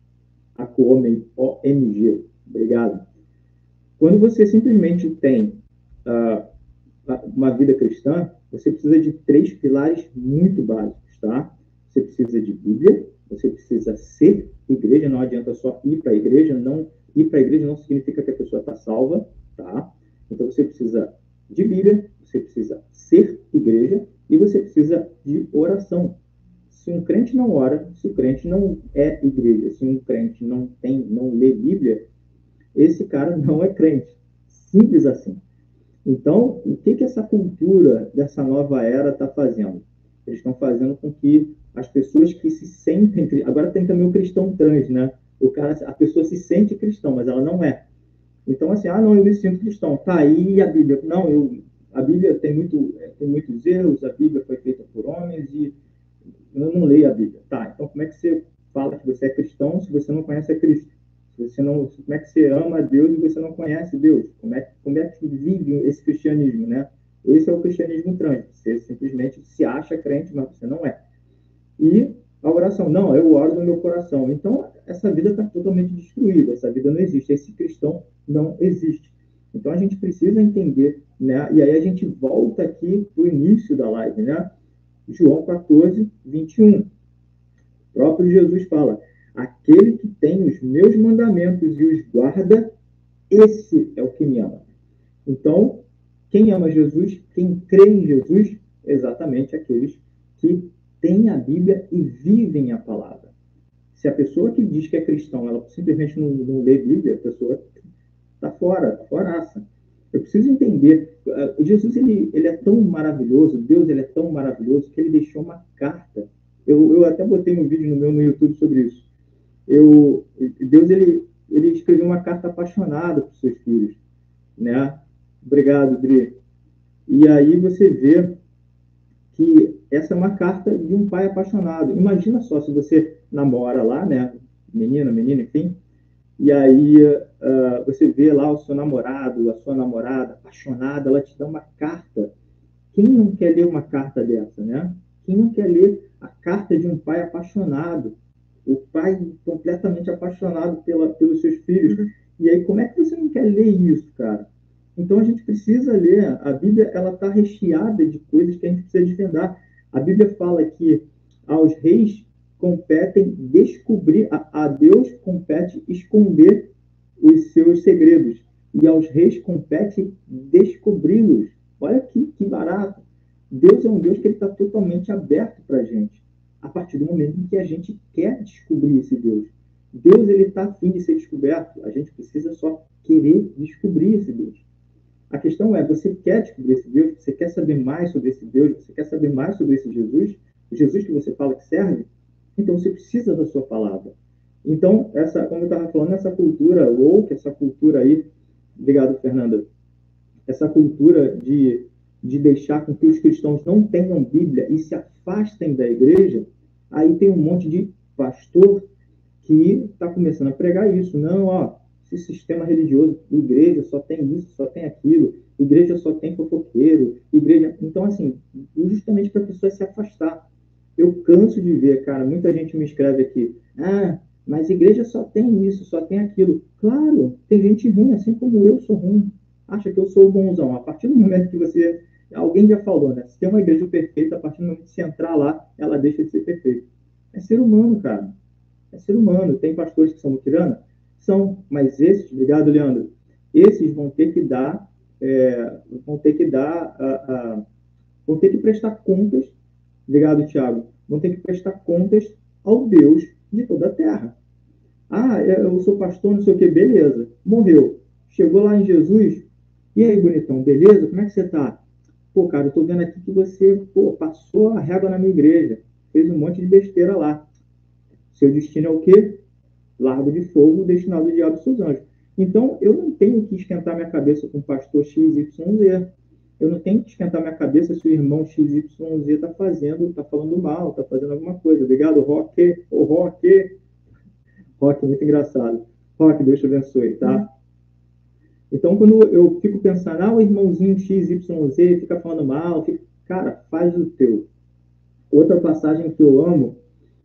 Acu, O M G, obrigado. Quando você simplesmente tem uh, uma vida cristã, você precisa de três pilares muito básicos, tá? Você precisa de Bíblia, você precisa ser igreja, não adianta só ir para a igreja, não, ir para a igreja não significa que a pessoa está salva, tá? Então você precisa de Bíblia, você precisa ser igreja e você precisa de oração. Se um crente não ora, se o crente não é igreja, se um crente não tem, não lê Bíblia, esse cara não é crente. Simples assim. Então, o que, que essa cultura dessa nova era está fazendo? Eles estão fazendo com que as pessoas que se sentem... Agora tem também o cristão trans, né? O cara, a pessoa se sente cristão, mas ela não é. Então, assim, ah, não, eu me sinto cristão. Tá aí a Bíblia. Não, eu, a Bíblia tem, muito, tem muitos erros, a Bíblia foi feita por homens e eu não leio a Bíblia. Tá, então como é que você fala que você é cristão se você não conhece a Cristo? Se você não, como é que você ama a Deus e você não conhece Deus? Como é, como é que vive esse cristianismo, né? Esse é o cristianismo trans. Você simplesmente se acha crente, mas você não é. E a oração, não, eu oro no meu coração. Então, essa vida está totalmente destruída, essa vida não existe, esse cristão não existe. Então, a gente precisa entender, né? E aí a gente volta aqui para o início da live, né? João quatorze, vinte e um. O próprio Jesus fala, aquele que tem os meus mandamentos e os guarda, esse é o que me ama. Então, quem ama Jesus, quem crê em Jesus, exatamente aqueles que têm a Bíblia e vivem a palavra. Se a pessoa que diz que é cristão, ela simplesmente não, não lê Bíblia, a pessoa está fora, está foraça. Eu preciso entender, uh, Jesus ele, ele é tão maravilhoso, Deus ele é tão maravilhoso, que ele deixou uma carta. Eu, eu até botei um vídeo no meu no YouTube sobre isso. Eu, Deus ele, ele escreveu uma carta apaixonada para os seus filhos. Né? Obrigado, Dri. E aí você vê que essa é uma carta de um pai apaixonado. Imagina só se você namora lá, né? Menina, menina, enfim. E aí uh, você vê lá o seu namorado, a sua namorada apaixonada, ela te dá uma carta. Quem não quer ler uma carta dessa, né? Quem não quer ler a carta de um pai apaixonado? O pai completamente apaixonado pela, pelos seus filhos. Uhum. E aí, como é que você não quer ler isso, cara? Então, a gente precisa ler. A Bíblia, ela está recheada de coisas que a gente precisa desvendar. A Bíblia fala que aos reis competem descobrir, a, a Deus compete esconder os seus segredos. E aos reis compete descobri-los. Olha que, que barato. Deus é um Deus que está totalmente aberto para a gente. A partir do momento em que a gente quer descobrir esse Deus. Deus ele está afim de ser descoberto. A gente precisa só querer descobrir esse Deus. A questão é, você quer descobrir esse Deus? Você quer saber mais sobre esse Deus? Você quer saber mais sobre esse Jesus? O Jesus que você fala que serve? Então você precisa da sua palavra. Então, essa, como eu estava falando, essa cultura woke, essa cultura aí, obrigado, Fernanda, essa cultura de, de deixar com que os cristãos não tenham Bíblia e se afastem da igreja, aí tem um monte de pastor que está começando a pregar isso. Não, ó, esse sistema religioso, igreja só tem isso, só tem aquilo, igreja só tem fofoqueiro, igreja... Então, assim, justamente para a pessoa se afastar. Eu canso de ver, cara, muita gente me escreve aqui, ah, mas igreja só tem isso, só tem aquilo. Claro, tem gente ruim, assim como eu sou ruim. Acha que eu sou o bonzão. A partir do momento que você... Alguém já falou, né? Se tem uma igreja perfeita, a partir do momento que você entrar lá, ela deixa de ser perfeita. É ser humano, cara. É ser humano. Tem pastores que são mutiranos? São. Mas esses, obrigado, Leandro, esses vão ter que dar, é, vão ter que dar, a, a, vão ter que prestar contas, obrigado, Tiago, vão ter que prestar contas ao Deus de toda a terra. Ah, eu sou pastor, não sei o que, beleza. Morreu. Chegou lá em Jesus. E aí, bonitão, beleza? Como é que você tá? Pô, cara, eu tô vendo aqui que você, pô, passou a régua na minha igreja. Fez um monte de besteira lá. Seu destino é o quê? Largo de fogo destinado ao diabo e seus anjos. Então, eu não tenho que esquentar minha cabeça com o pastor X Y Z. Eu não tenho que esquentar minha cabeça se o irmão X Y Z está fazendo, está falando mal, está fazendo alguma coisa. Obrigado, Roque. Ô, Roque. Roque, muito engraçado. Roque, Deus te abençoe, tá? Então, quando eu fico pensando, ah, o irmãozinho X Y Z fica falando mal, fica... cara, faz o teu. Outra passagem que eu amo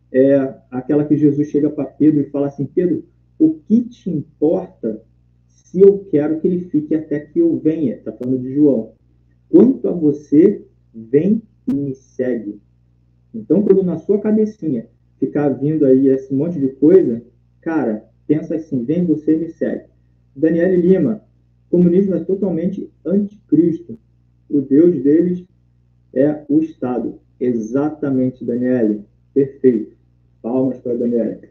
é aquela que Jesus chega para Pedro e fala assim, Pedro, o que te importa se eu quero que ele fique até que eu venha? Está falando de João. Quanto a você, vem e me segue. Então, quando na sua cabecinha ficar vindo aí esse monte de coisa, cara, pensa assim, vem você e me segue. Daniele Lima, o comunismo é totalmente anticristo. O Deus deles é o Estado. Exatamente, Daniele. Perfeito. Palmas para a Daniele.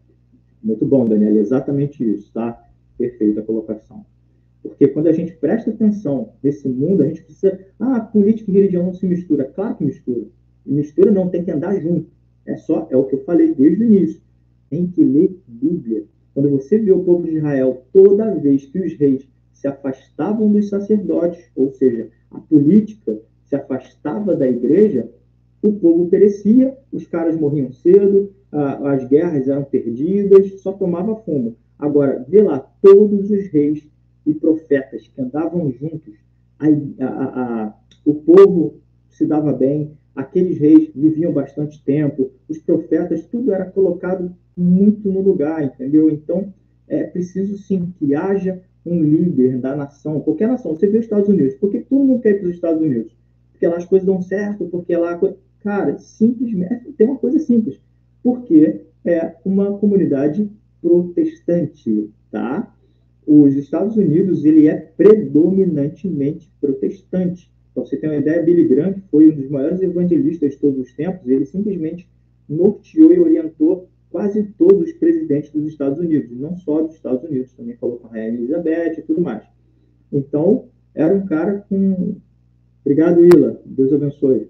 Muito bom, Daniele. Exatamente isso, tá? Perfeita a colocação. Porque quando a gente presta atenção nesse mundo, a gente precisa... Ah, política e religião não se mistura. Claro que mistura. E mistura não, tem que andar junto. É só, é o que eu falei desde o início. Tem que ler Bíblia. Quando você vê o povo de Israel, toda vez que os reis se afastavam dos sacerdotes, ou seja, a política se afastava da igreja, o povo perecia, os caras morriam cedo, as guerras eram perdidas, só tomava fumo. Agora, vê lá, todos os reis e profetas que andavam juntos, a, a, a, o povo se dava bem, aqueles reis viviam bastante tempo, os profetas, tudo era colocado muito no lugar, entendeu? Então, é preciso sim que haja um líder da nação, qualquer nação. Você vê os Estados Unidos, por que todo mundo quer ir para os Estados Unidos? Porque lá as coisas dão certo, porque lá... Cara, simplesmente, tem uma coisa simples, porque é uma comunidade protestante, tá? Os Estados Unidos, ele é predominantemente protestante. Então, você tem uma ideia, Billy Graham, que foi um dos maiores evangelistas de todos os tempos, ele simplesmente norteou e orientou quase todos os presidentes dos Estados Unidos, não só dos Estados Unidos, também falou com a Rainha Elizabeth e tudo mais. Então, era um cara com... Obrigado, Ila. Deus abençoe.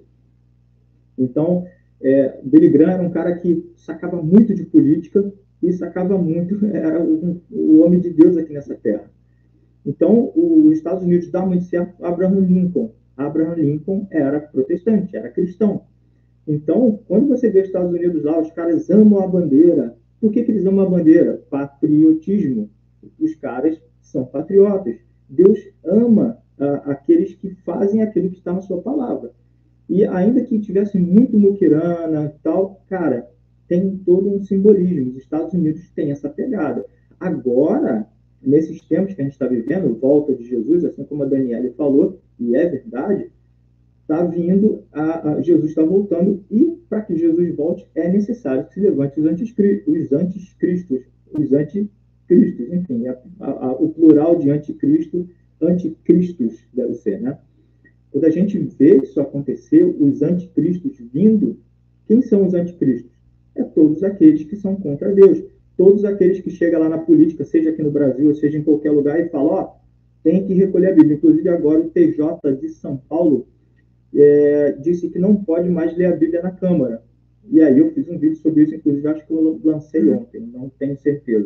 Então, é, Billy Graham era um cara que sacava muito de política e sacava muito, era o, o homem de Deus aqui nessa terra. Então, os Estados Unidos dá muito certo Abraham Lincoln. Abraham Lincoln era protestante, era cristão. Então, quando você vê os Estados Unidos lá, os caras amam a bandeira. Por que, que eles amam a bandeira? Patriotismo. Os caras são patriotas. Deus ama ah, aqueles que fazem aquilo que está na sua palavra. E ainda que tivesse muito muquirana e tal, cara, tem todo um simbolismo. Os Estados Unidos têm essa pegada. Agora, nesses tempos que a gente está vivendo, volta de Jesus, assim como a Daniela falou, e é verdade, está vindo, a, a, Jesus está voltando, e para que Jesus volte, é necessário que se levante os anticristos, os anticristos, os anticristos, enfim, a, a, a, o plural de anticristo, anticristos deve ser, né? Quando a gente vê isso acontecer, os anticristos vindo, quem são os anticristos? É todos aqueles que são contra Deus. Todos aqueles que chegam lá na política, seja aqui no Brasil, ou seja em qualquer lugar, e falam, ó, tem que recolher a Bíblia. Inclusive agora o T J de São Paulo é, disse que não pode mais ler a Bíblia na Câmara. E aí eu fiz um vídeo sobre isso, inclusive acho que eu lancei ontem, não tenho certeza.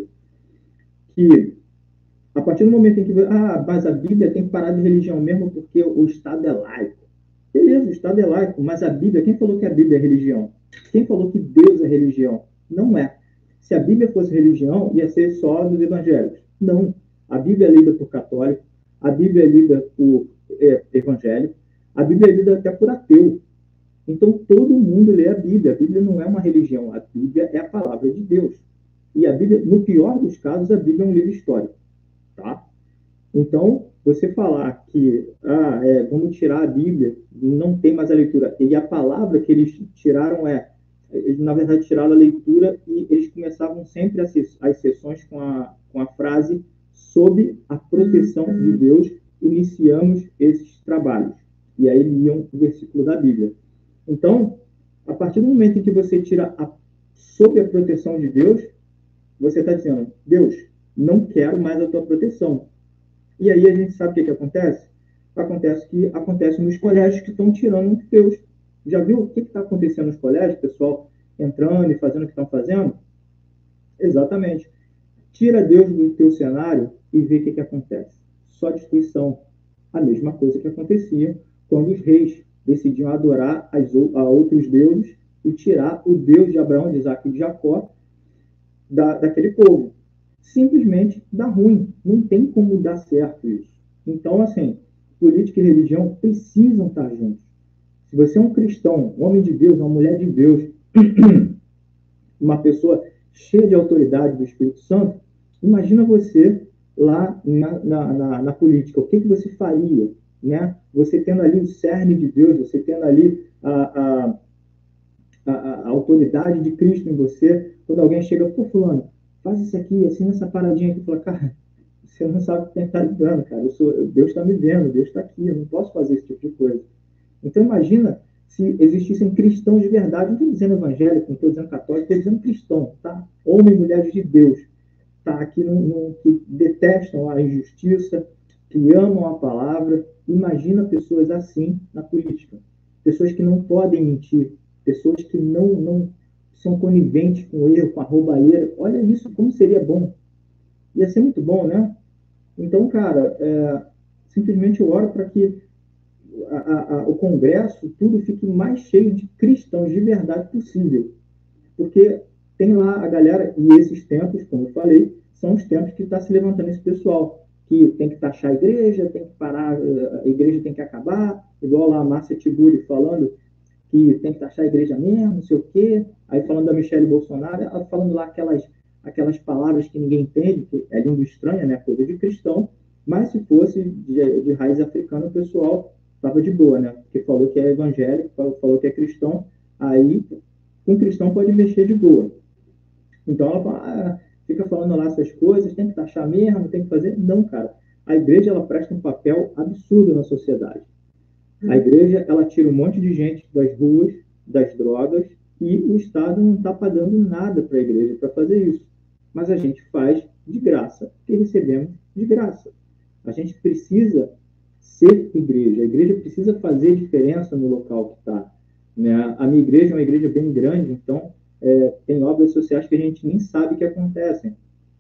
Que a partir do momento em que, ah, mas a Bíblia tem que parar de religião mesmo porque o Estado é laico. Beleza, o Estado é laico, mas a Bíblia, quem falou que a Bíblia é religião? Quem falou que Deus é religião? Não é. Se a Bíblia fosse religião, ia ser só dos evangélicos. Não. A Bíblia é lida por católico, a Bíblia é lida por é, evangélico, a Bíblia é lida até por ateu. Então, todo mundo lê a Bíblia. A Bíblia não é uma religião, a Bíblia é a palavra de Deus. E a Bíblia, no pior dos casos, a Bíblia é um livro histórico. Tá? Então, você falar que ah, é, vamos tirar a Bíblia, não tem mais a leitura, e a palavra que eles tiraram é, eles, na verdade, tiraram a leitura e eles começavam sempre as, as sessões com a, com a frase sob a proteção de Deus, iniciamos esses trabalhos. E aí liam o versículo da Bíblia. Então, a partir do momento em que você tira a, sob a proteção de Deus, você está dizendo, Deus, não quero mais a tua proteção. E aí a gente sabe o que, que acontece? Acontece que acontece nos colégios que estão tirando Deus. Já viu o que está acontecendo nos colégios? O pessoal entrando e fazendo o que estão fazendo? Exatamente. Tira Deus do teu cenário e vê o que, que acontece. Só destruição. A mesma coisa que acontecia quando os reis decidiam adorar as, a outros deuses e tirar o Deus de Abraão, de Isaac e de Jacó da, daquele povo. Simplesmente dá ruim. Não tem como dar certo isso. Então, assim, política e religião precisam estar juntos. Se você é um cristão, um homem de Deus, uma mulher de Deus, uma pessoa cheia de autoridade do Espírito Santo, imagina você lá na, na, na, na política. O que, que você faria? Né? Você tendo ali o cerne de Deus, você tendo ali a, a, a, a autoridade de Cristo em você, quando alguém chega, pô, fulano, faz isso aqui, assim, nessa paradinha aqui, fala, cara, você não sabe quem está lidando, cara, eu sou, Deus está me vendo, Deus está aqui, eu não posso fazer esse tipo de coisa. Então, imagina se existissem cristãos de verdade, não estou dizendo evangélico, não estou dizendo católico, estou dizendo cristão, tá? Homem e mulheres de Deus, tá? Aqui no, no, que detestam a injustiça, que amam a palavra. Imagina pessoas assim na política. Pessoas que não podem mentir, pessoas que não, não são coniventes com o erro, com a roubalheira. Olha isso, como seria bom. Ia ser muito bom, né? Então, cara, é, simplesmente eu oro para que a, a, a, o Congresso, tudo fique mais cheio de cristãos de verdade possível. Porque tem lá a galera, e esses tempos, como eu falei, são os tempos que está se levantando esse pessoal, que tem que taxar a igreja, tem que parar, a igreja tem que acabar, igual lá a Márcia Tiburi falando que tem que taxar a igreja mesmo, não sei o quê, aí falando da Michelle Bolsonaro, ela falando lá aquelas, aquelas palavras que ninguém entende, que é língua estranha, né, coisa de cristão, mas se fosse de, de raiz africana, o pessoal estava de boa, né, porque falou que é evangélico, falou que é cristão, aí um cristão pode mexer de boa. Então ela fala, ah, fica falando lá essas coisas, tem que taxar mesmo, tem que fazer. Não, cara. A igreja, ela presta um papel absurdo na sociedade. A igreja, ela tira um monte de gente das ruas, das drogas, e o Estado não está pagando nada para a igreja para fazer isso. Mas a gente faz de graça, porque recebemos de graça. A gente precisa ser igreja. A igreja precisa fazer diferença no local que está. Né? A minha igreja é uma igreja bem grande, então é, tem obras sociais que a gente nem sabe que acontecem,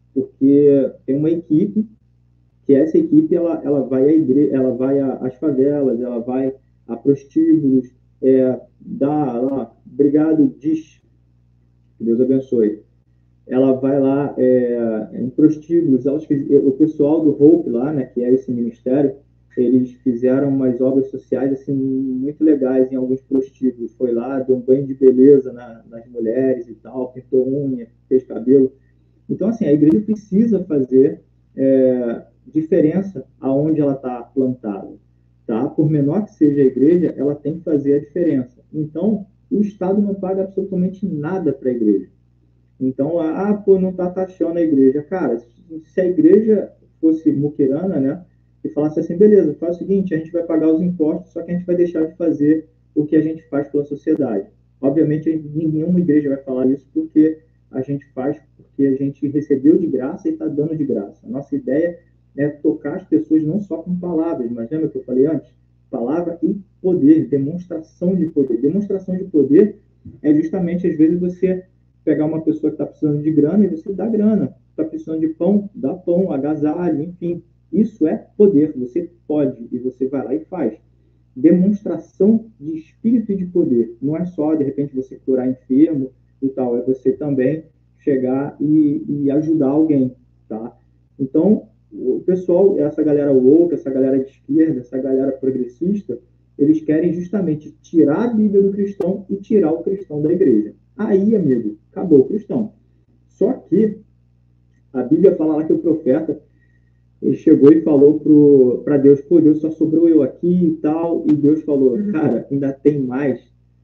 porque tem uma equipe, que essa equipe ela, ela vai, à igreja, ela vai às favelas, ela vai a prostíbulos, é, dá lá, obrigado, diz, que Deus abençoe, ela vai lá é, em prostíbulos, elas, o pessoal do Hope lá, né, que é esse ministério, eles fizeram umas obras sociais assim, muito legais em alguns prostíbulos. Foi lá, deu um banho de beleza na, nas mulheres e tal, pintou unha, fez cabelo. Então, assim, a igreja precisa fazer é, diferença aonde ela está plantada. Tá? Por menor que seja a igreja, ela tem que fazer a diferença. Então, o Estado não paga absolutamente nada para a igreja. Então, ah, pô, não está taxando a igreja. Cara, se a igreja fosse muquirana, né, e falasse assim, beleza, faz o seguinte, a gente vai pagar os impostos, só que a gente vai deixar de fazer o que a gente faz pela sociedade. Obviamente, nenhuma igreja vai falar isso porque a gente faz porque a gente recebeu de graça e está dando de graça. A nossa ideia é tocar as pessoas não só com palavras, mas lembra que eu falei antes? Palavra e poder, demonstração de poder. Demonstração de poder é justamente, às vezes, você pegar uma pessoa que está precisando de grana e você dá grana. Está precisando de pão, dá pão, agasalho, enfim. Isso é poder. Você pode e você vai lá e faz. Demonstração de espírito e de poder. Não é só, de repente, você curar enfermo e tal. É você também chegar e, e ajudar alguém, tá? Então, o pessoal, essa galera woke, essa galera de esquerda, essa galera progressista, eles querem justamente tirar a Bíblia do cristão e tirar o cristão da igreja. Aí, amigo, acabou o cristão. Só que a Bíblia fala lá que o profeta ele chegou e falou para Deus, pô, Deus, só sobrou eu aqui e tal, e Deus falou, cara, ainda tem mais,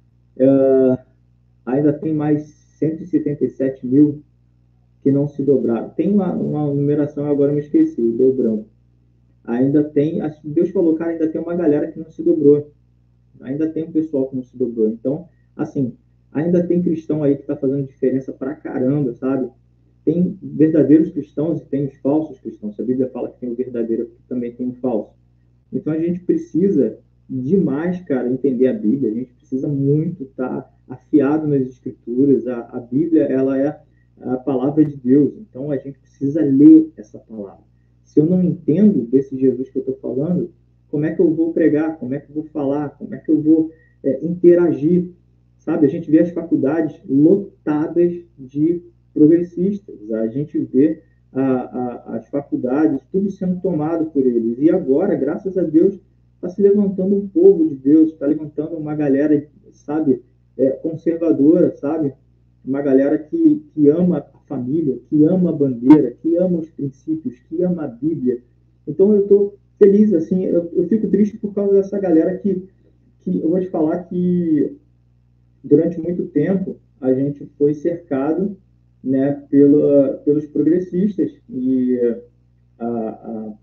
uh, ainda tem mais cento e setenta e sete mil que não se dobraram. Tem uma, uma numeração, agora eu me esqueci, deu branco. Ainda tem, Deus falou, cara, ainda tem uma galera que não se dobrou. Ainda tem um pessoal que não se dobrou. Então, assim, ainda tem cristão aí que está fazendo diferença pra caramba, sabe? Tem verdadeiros cristãos e tem os falsos cristãos. A Bíblia fala que tem o verdadeiro, também tem o falso. Então, a gente precisa demais, cara, entender a Bíblia. A gente precisa muito estar afiado nas Escrituras. A, a Bíblia, ela é a palavra de Deus. Então, a gente precisa ler essa palavra. Se eu não entendo desse Jesus que eu estou falando, como é que eu vou pregar? Como é que eu vou falar? Como é que eu vou é, interagir? Sabe, a gente vê as faculdades lotadas de progressistas. A gente vê a, a, as faculdades, tudo sendo tomado por eles. E agora, graças a Deus, está se levantando um povo de Deus, está levantando uma galera, sabe, é, conservadora, sabe? Uma galera que, que ama a família, que ama a bandeira, que ama os princípios, que ama a Bíblia. Então, eu estou feliz, assim, eu, eu fico triste por causa dessa galera que, que, eu vou te falar que durante muito tempo a gente foi cercado, né, pela, pelos progressistas e a, a,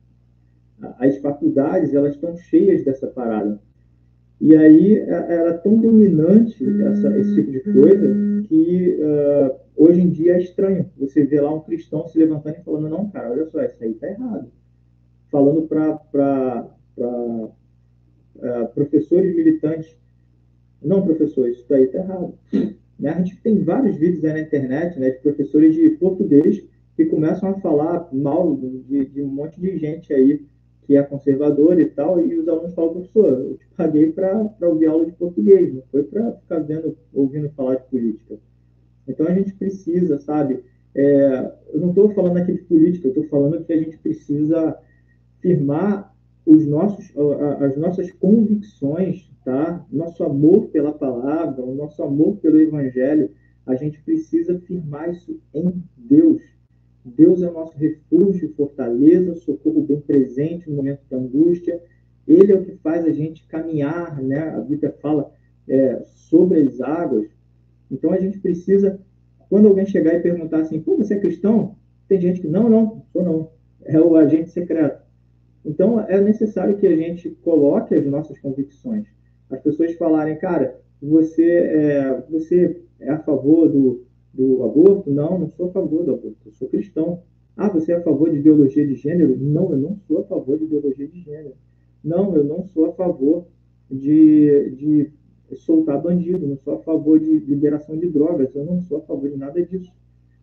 as faculdades, elas estão cheias dessa parada. E aí era tão dominante essa, esse tipo de coisa que uh, hoje em dia é estranho você ver lá um cristão se levantando e falando, não, cara, olha só, isso aí tá errado. Falando para uh, professores militantes, não, professor, isso daí tá errado. Né? A gente tem vários vídeos aí na internet, né, de professores de português que começam a falar mal de, de um monte de gente aí que é conservadora e tal, e os alunos falam, professor, eu te paguei para ouvir aula de português, não foi para ficar vendo, ouvindo falar de política. Então a gente precisa, sabe, é, eu não estou falando aqui de política, eu estou falando que a gente precisa firmar os nossos, as nossas convicções, tá? Nosso amor pela palavra, o nosso amor pelo evangelho, a gente precisa firmar isso em Deus. Deus é o nosso refúgio, fortaleza, socorro bem presente no momento da angústia. Ele é o que faz a gente caminhar, né? A Bíblia fala é, sobre as águas. Então a gente precisa, quando alguém chegar e perguntar assim, pô, você é cristão? Tem gente que, não, não, sou não. É o agente secreto. Então, é necessário que a gente coloque as nossas convicções. As pessoas falarem, cara, você é, você é a favor do, do aborto? Não, não sou a favor do aborto, eu sou cristão. Ah, você é a favor de ideologia de gênero? Não, eu não sou a favor de ideologia de gênero. Não, eu não sou a favor de, de soltar bandido, não sou a favor de liberação de drogas, eu não sou a favor de nada disso.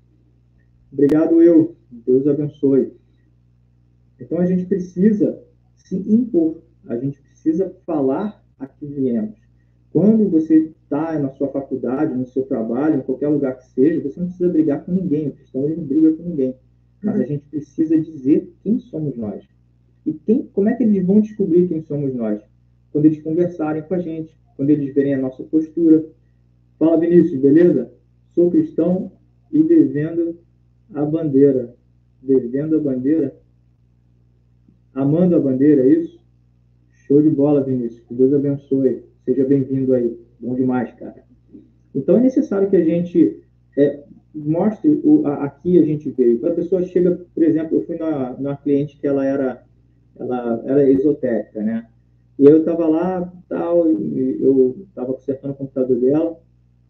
Obrigado, eu. Deus abençoe. Então, a gente precisa se impor, a gente precisa falar a que viemos. Quando você está na sua faculdade, no seu trabalho, em qualquer lugar que seja, você não precisa brigar com ninguém, o cristão ele não briga com ninguém. Mas a gente precisa dizer quem somos nós. E quem, como é que eles vão descobrir quem somos nós? Quando eles conversarem com a gente, quando eles verem a nossa postura. Fala, Vinícius, beleza? Sou cristão e devendo a bandeira. Devendo a bandeira? amando a bandeira, é isso? Show de bola, Vinícius. Que Deus abençoe. Seja bem-vindo aí. Bom demais, cara. Então, é necessário que a gente é, mostre o, a, aqui a gente veio. Quando a pessoa chega, por exemplo, eu fui na, numa cliente que ela era, ela era esotérica, né? E eu estava lá, tal, e eu estava consertando o computador dela,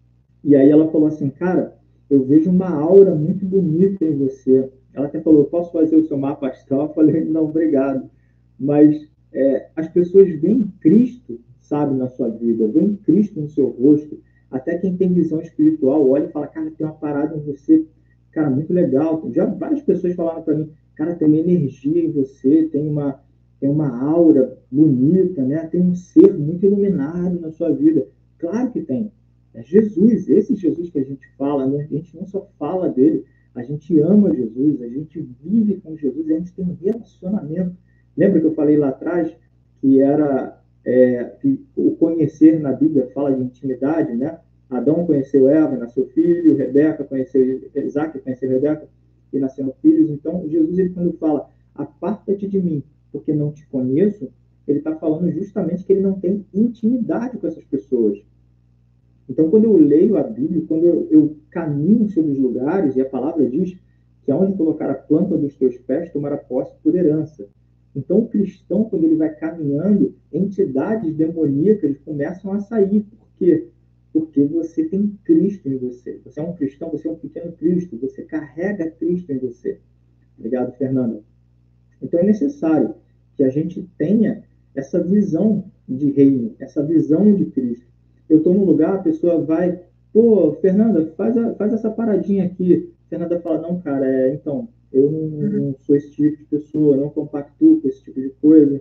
e aí ela falou assim, cara, eu vejo uma aura muito bonita em você. Ela até falou, posso fazer o seu mapa astral? Eu falei, não, obrigado. Mas é, as pessoas veem Cristo, sabe, na sua vida, veem Cristo no seu rosto. Até quem tem visão espiritual olha e fala, cara, tem uma parada em você, cara, muito legal. Já várias pessoas falaram para mim, cara, tem uma energia em você, tem uma, tem uma aura bonita, né? Tem um ser muito iluminado na sua vida. Claro que tem. É Jesus, esse Jesus que a gente fala, né? A gente não só fala dele, a gente ama Jesus, a gente vive com Jesus, a gente tem um relacionamento. Lembra que eu falei lá atrás que era é, que o conhecer na Bíblia fala de intimidade, né? Adão conheceu Eva, nasceu filho, Rebeca conheceu Isaac, conheceu Rebeca e nasceram filhos. Então, Jesus, ele, quando fala, aparta-te de mim, porque não te conheço, ele está falando justamente que ele não tem intimidade com essas pessoas. Então, quando eu leio a Bíblia, quando eu, eu caminho sobre os lugares, e a palavra diz que aonde colocar a planta dos teus pés, tomará posse por herança. Então, o cristão, quando ele vai caminhando, entidades demoníacas começam a sair. Por quê? Porque você tem Cristo em você. Você é um cristão, você é um pequeno Cristo, você carrega Cristo em você. Obrigado, Fernanda. Então, é necessário que a gente tenha essa visão de reino, essa visão de Cristo. Eu estou num lugar, a pessoa vai, pô, Fernanda, faz, a, faz essa paradinha aqui. Fernanda fala, não, cara, é, então, eu não, não sou esse tipo de pessoa, não compactuo com esse tipo de coisa.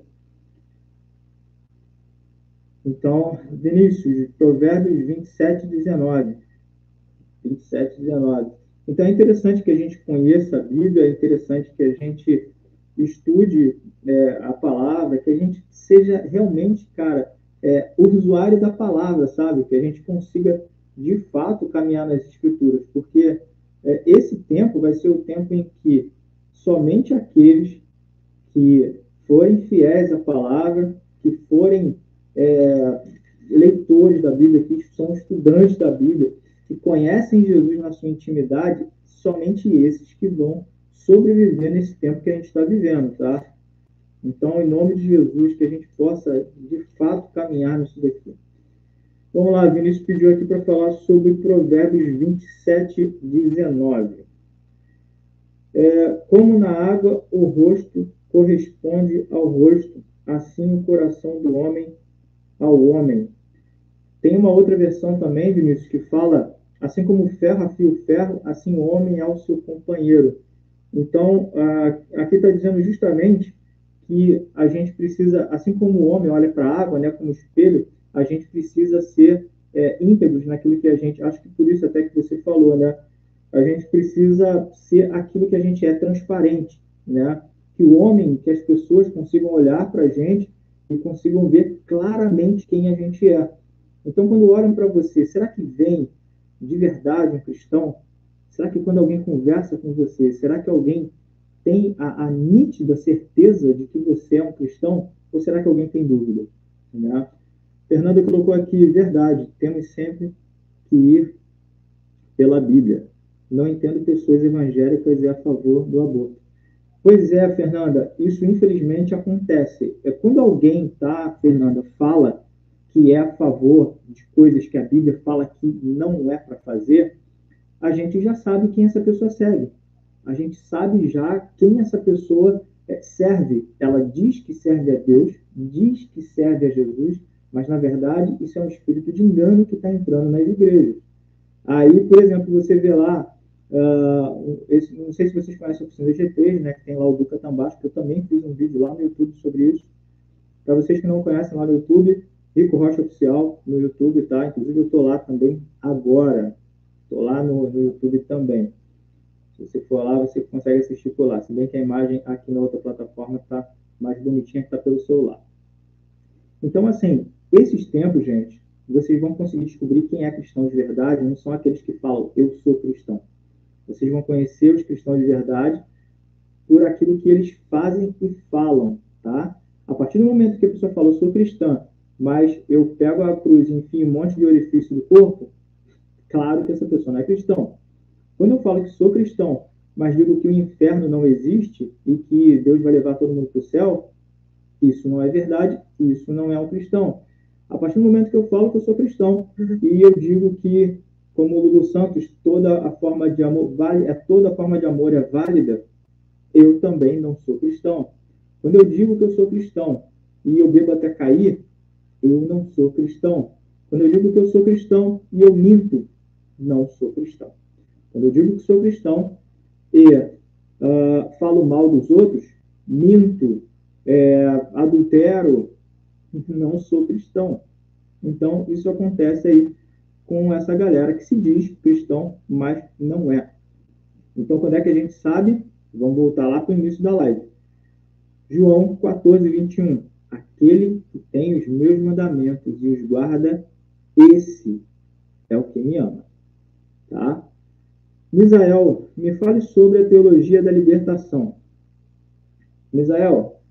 Então, Vinícius, Provérbios vinte e sete, dezenove. vinte e sete, dezenove. Então, é interessante que a gente conheça a Bíblia, é interessante que a gente estude é, a palavra, que a gente seja realmente, cara, é, usuário da palavra, sabe? Que a gente consiga, de fato, caminhar nas Escrituras, porque é, esse tempo vai ser o tempo em que somente aqueles que forem fiéis à palavra, que forem é, leitores da Bíblia, que são estudantes da Bíblia, que conhecem Jesus na sua intimidade, somente esses que vão sobreviver nesse tempo que a gente está vivendo, tá? Então, em nome de Jesus, que a gente possa, de fato, caminhar nisso daqui. Vamos lá, Vinícius pediu aqui para falar sobre Provérbios vinte e sete, dezenove. É, como na água o rosto corresponde ao rosto, assim o coração do homem ao homem. Tem uma outra versão também, Vinícius, que fala, assim como o ferro afia o ferro, assim o homem é o seu companheiro. Então, aqui está dizendo justamente que a gente precisa, assim como o homem olha para a água, né, como espelho, a gente precisa ser é, íntegros naquilo que a gente, acho que por isso até que você falou, né, a gente precisa ser aquilo que a gente é, transparente, né, que o homem, que as pessoas consigam olhar para a gente e consigam ver claramente quem a gente é. Então, quando olham para você, será que vem de verdade um cristão? Será que quando alguém conversa com você, será que alguém tem a, a nítida certeza de que você é um cristão? Ou será que alguém tem dúvida? Né? Fernanda colocou aqui, verdade, temos sempre que ir pela Bíblia. Não entendo pessoas evangélicas e a favor do aborto. Pois é, Fernanda, isso infelizmente acontece. É quando alguém, tá, Fernanda, fala que é a favor de coisas que a Bíblia fala que não é para fazer, a gente já sabe quem essa pessoa segue. A gente sabe já quem essa pessoa serve. Ela diz que serve a Deus, diz que serve a Jesus, mas na verdade isso é um espírito de engano que está entrando nas igrejas. Aí, por exemplo, você vê lá, uh, esse, não sei se vocês conhecem a oficina G três, né, que tem lá o Duca Tambacho, que eu também fiz um vídeo lá no YouTube sobre isso. Para vocês que não conhecem lá no YouTube, Rico Rocha Oficial no YouTube, tá? Inclusive eu estou lá também agora. Estou lá no, no YouTube também. Se você for lá, você consegue assistir por lá. Se bem que a imagem aqui na outra plataforma está mais bonitinha que está pelo celular. Então, assim, esses tempos, gente, vocês vão conseguir descobrir quem é cristão de verdade, não são aqueles que falam, eu sou cristão. Vocês vão conhecer os cristãos de verdade por aquilo que eles fazem e falam. tá? A partir do momento que a pessoa fala, eu sou cristã, mas eu pego a cruz e enfio um monte de orifício do corpo, claro que essa pessoa não é cristão. Quando eu falo que sou cristão, mas digo que o inferno não existe e que Deus vai levar todo mundo para o céu, isso não é verdade, isso não é um cristão. A partir do momento que eu falo que eu sou cristão e eu digo que, como o Lulu Santos, toda a forma de amor vale, é toda forma de amor é válida, eu também não sou cristão. Quando eu digo que eu sou cristão e eu bebo até cair, eu não sou cristão. Quando eu digo que eu sou cristão e eu minto, não sou cristão. Quando eu digo que sou cristão e uh, falo mal dos outros, minto, é, adultero, não sou cristão. Então, isso acontece aí com essa galera que se diz cristão, mas não é. Então, quando é que a gente sabe? Vamos voltar lá para o início da live. João quatorze, vinte e um. Aquele que tem os meus mandamentos e os guarda, esse é o que me ama. Tá? Misael, me fale sobre a teologia da libertação. Misael,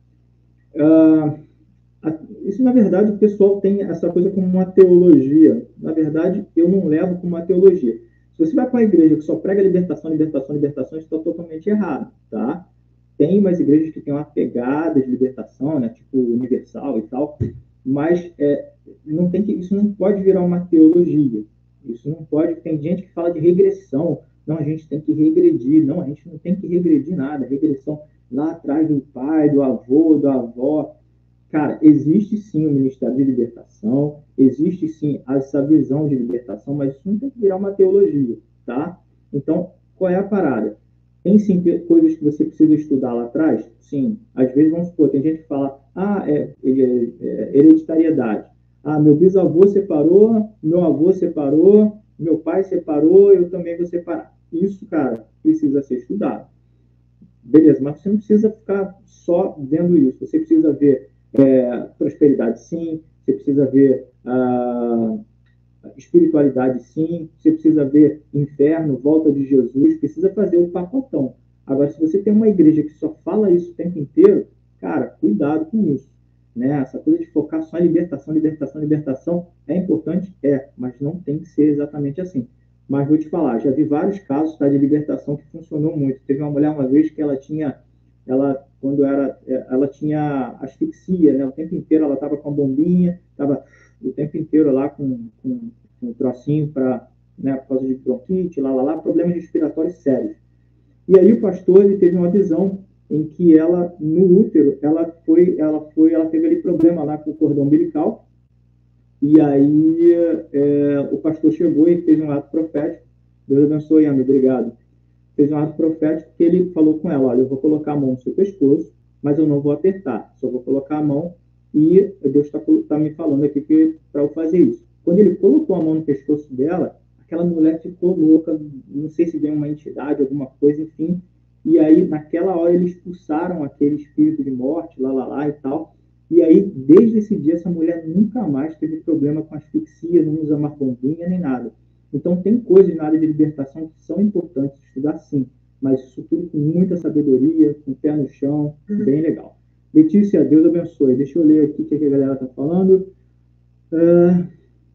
uh, isso, na verdade, o pessoal tem essa coisa como uma teologia. Na verdade, eu não levo como uma teologia. Se você vai para uma igreja que só prega libertação, libertação, libertação, isso está totalmente errado, tá? Tem umas igrejas que têm uma pegada de libertação, né? Tipo universal e tal, mas é, não tem que, isso não pode virar uma teologia. Isso não pode... Tem gente que fala de regressão. Não, a gente tem que regredir. Não, a gente não tem que regredir nada. Regressão lá atrás do pai, do avô, da avó. Cara, existe sim o Ministério de Libertação, existe sim essa visão de libertação, mas isso não tem que virar uma teologia, tá? Então, qual é a parada? Tem sim coisas que você precisa estudar lá atrás? Sim. Às vezes, vamos supor, tem gente que fala, ah, é, é, é hereditariedade. Ah, meu bisavô separou, meu avô separou, meu pai separou, eu também vou separar. Isso, cara, precisa ser estudado. Beleza, mas você não precisa ficar só vendo isso. Você precisa ver é, prosperidade, sim. Você precisa ver ah, espiritualidade, sim. Você precisa ver inferno, volta de Jesus. Precisa fazer o pacotão. Agora, se você tem uma igreja que só fala isso o tempo inteiro, cara, cuidado com isso. Né? Essa coisa de focar só em libertação, libertação, libertação é importante? É, mas não tem que ser exatamente assim. Mas vou te falar, já vi vários casos, tá, de libertação que funcionou muito. Teve uma mulher uma vez que ela tinha, ela quando era, ela tinha asfixia, né? O tempo inteiro ela estava com a bombinha, estava o tempo inteiro lá com, com, com um trocinho para, né, por causa de bronquite, lá, lá, lá, problemas respiratórios sérios. E aí o pastor ele teve uma visão em que ela, no útero, ela foi, ela foi, ela teve ali problema lá com o cordão umbilical. E aí é, o pastor chegou e fez um ato profético. Deus abençoe, Ana, obrigado. Fez um ato profético que ele falou com ela, olha, eu vou colocar a mão no seu pescoço, mas eu não vou apertar, só vou colocar a mão e Deus está tá me falando aqui para eu fazer isso. Quando ele colocou a mão no pescoço dela, aquela mulher ficou louca, não sei se veio uma entidade, alguma coisa, enfim. E aí, naquela hora, eles expulsaram aquele espírito de morte, lá, lá, lá e tal. E aí, desde esse dia, essa mulher nunca mais teve problema com asfixia, não usa mais bombinha nem nada. Então, tem coisas na área de libertação que são importantes estudar, sim. Mas isso tudo com muita sabedoria, com o pé no chão, bem legal. Letícia, Deus abençoe. Deixa eu ler aqui o que a galera está falando. Uh,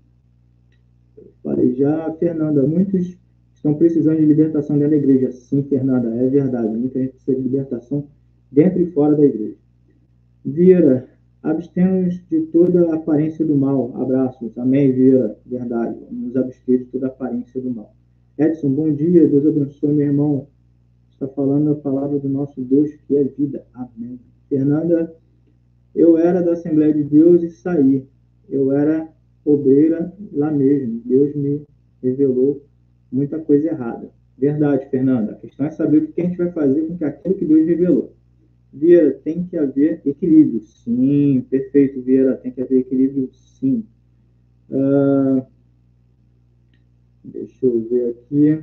falei já. Fernanda, muitos estão precisando de libertação dentro da igreja. Sim, Fernanda, é verdade. Muita gente precisa de libertação dentro e fora da igreja. Vieira, abstemos de toda aparência do mal. Abraços. Amém, Vieira. Verdade. Vamos nos abster de toda aparência do mal. Edson, bom dia. Deus abençoe, meu irmão. Está falando a palavra do nosso Deus, que é vida. Amém. Fernanda, eu era da Assembleia de Deus e saí. Eu era obreira lá mesmo. Deus me revelou muita coisa errada. Verdade, Fernanda. A questão é saber o que a gente vai fazer com aquilo que Deus revelou. Vieira, tem que haver equilíbrio. Sim, perfeito, Vieira. Tem que haver equilíbrio, sim. Uh, deixa eu ver aqui.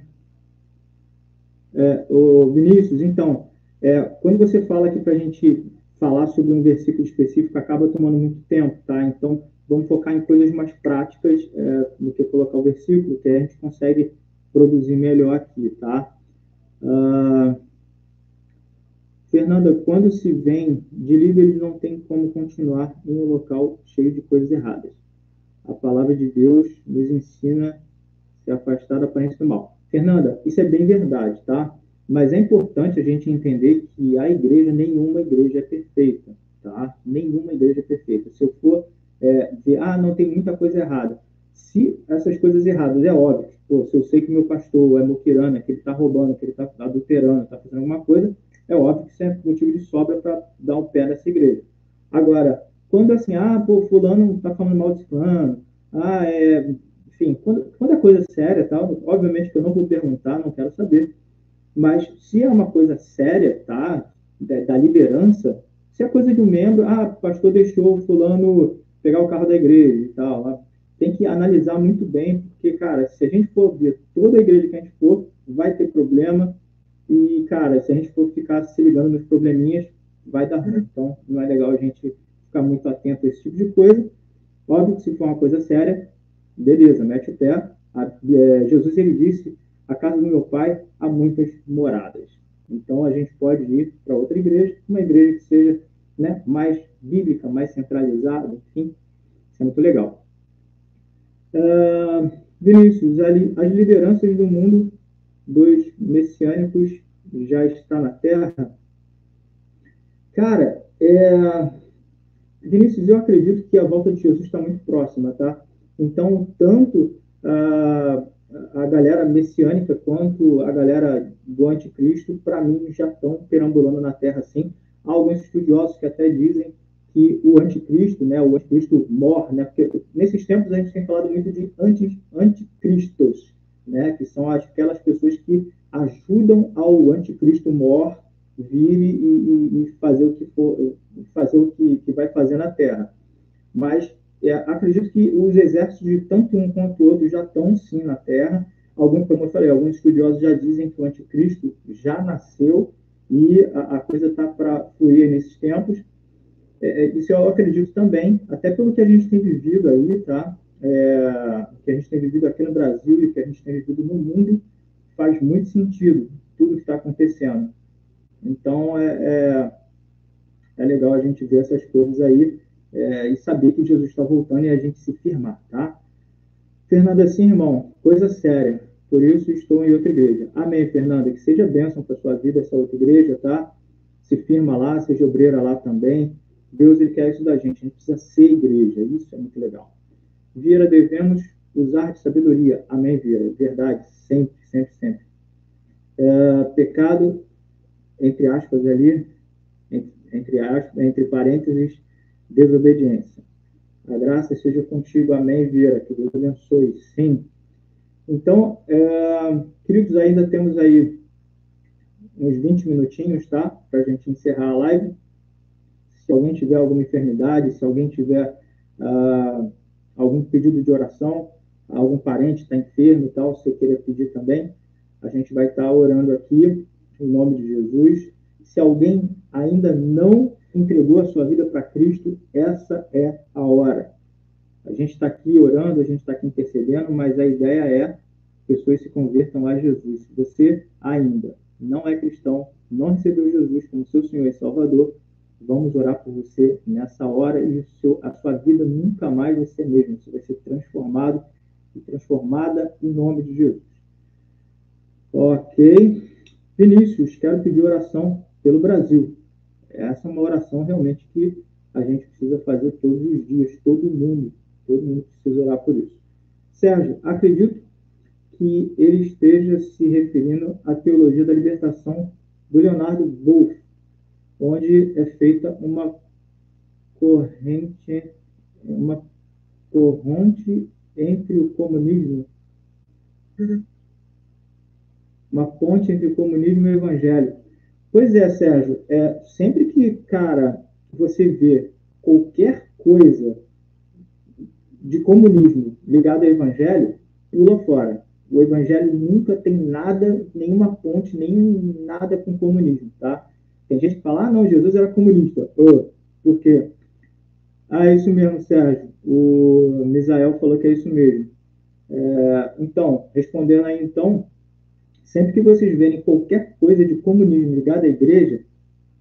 É, o Vinícius, então, é, quando você fala aqui para a gente falar sobre um versículo específico, acaba tomando muito tempo, tá? Então, vamos focar em coisas mais práticas é, do que colocar o versículo, que aí a gente consegue produzir melhor aqui, tá? Uh, Fernanda, quando se vem de líderes, não tem como continuar em um local cheio de coisas erradas. A palavra de Deus nos ensina a se afastar da aparência do mal. Fernanda, isso é bem verdade, tá? Mas é importante a gente entender que a igreja, nenhuma igreja é perfeita, tá? Nenhuma igreja é perfeita. Se eu for é, ver, ah, não, tem muita coisa errada. Se essas coisas erradas, é óbvio, pô, se eu sei que meu pastor é muquirana, que ele está roubando, que ele está adulterando, está fazendo alguma coisa, é óbvio que isso é motivo de sobra para dar um pé nessa igreja. Agora, quando assim, ah, pô, fulano está falando mal de fulano, ah, é... Enfim, quando, quando é coisa séria, tal, obviamente que eu não vou perguntar, não quero saber, mas se é uma coisa séria, tá, da, da liderança, se é coisa de um membro, ah, o pastor deixou o fulano pegar o carro da igreja e tal, tem que analisar muito bem, porque, cara, se a gente for ver toda a igreja que a gente for, vai ter problema, e, cara, se a gente for ficar se ligando nos probleminhas, vai dar ruim. Então, não é legal a gente ficar muito atento a esse tipo de coisa. Óbvio que se for uma coisa séria, beleza, mete o pé. A, é, Jesus, ele disse, a casa do meu pai há muitas moradas. Então, a gente pode ir para outra igreja, uma igreja que seja, né, mais bíblica, mais centralizada, enfim, isso é muito legal. Uh, Vinícius, as lideranças do mundo dos messiânicos já está na Terra? Cara, é... Vinícius, eu acredito que a volta de Jesus está muito próxima, tá? Então, tanto a, a galera messiânica quanto a galera do anticristo, para mim, já estão perambulando na Terra, sim. Há alguns estudiosos que até dizem que o anticristo, né, o anticristo mor, né, porque nesses tempos a gente tem falado muito de anti, anticristos, né, que são aquelas pessoas que ajudam ao anticristo mor vir e, e, e fazer o que for, fazer o que, que vai fazer na Terra. Mas é, acredito que os exércitos de tanto um quanto o outro já estão sim na Terra. Alguns, como eu falei, alguns estudiosos já dizem que o anticristo já nasceu e a, a coisa está para fluir nesses tempos. É, isso eu acredito também, até pelo que a gente tem vivido aí, tá? É, que a gente tem vivido aqui no Brasil e que a gente tem vivido no mundo, faz muito sentido tudo que está acontecendo. Então, é, é, é legal a gente ver essas coisas aí é, e saber que Jesus está voltando e a gente se firmar, tá? Fernanda, assim, irmão, coisa séria. Por isso estou em outra igreja. Amém, Fernanda. Que seja bênção para sua vida essa outra igreja, tá? Se firma lá, seja obreira lá também. Deus, ele quer isso da gente. A gente precisa ser igreja. Isso é muito legal. Vieira, devemos usar de sabedoria. Amém, Vieira. Verdade. Sempre, sempre, sempre. É, pecado, entre aspas ali, entre aspas, entre parênteses, desobediência. A graça seja contigo, amém, Vieira, que Deus abençoe, sim. Então, é, queridos, ainda temos aí uns vinte minutinhos, tá? Para a gente encerrar a live. Se alguém tiver alguma enfermidade, se alguém tiver ah, algum pedido de oração, algum parente está enfermo e tal, se você queira pedir também, a gente vai estar orando aqui, em nome de Jesus. Se alguém ainda não entregou a sua vida para Cristo, essa é a hora. A gente está aqui orando, a gente está aqui intercedendo, mas a ideia é que pessoas se convertam a Jesus. Se você ainda não é cristão, não recebeu Jesus como seu Senhor e Salvador, vamos orar por você nessa hora e o seu, a sua vida nunca mais vai ser a mesma. Você vai ser transformado e transformada em nome de Jesus. Ok. Vinícius, quero pedir oração pelo Brasil. Essa é uma oração realmente que a gente precisa fazer todos os dias, todo mundo, todo mundo precisa orar por isso. Sérgio, acredito que ele esteja se referindo à teologia da libertação do Leonardo Boff, onde é feita uma corrente, uma corrente entre o comunismo, uma ponte entre o comunismo e o evangelho. Pois é, Sérgio, é, sempre que, cara, você vê qualquer coisa de comunismo ligado ao evangelho, pula fora. O evangelho nunca tem nada, nenhuma ponte, nem nada com comunismo, tá? Tem gente que fala, ah, não, Jesus era comunista. Oh, por quê? Ah, é isso mesmo, Sérgio. O Misael falou que é isso mesmo. É, então, respondendo aí, então, sempre que vocês verem qualquer coisa de comunismo ligado à igreja,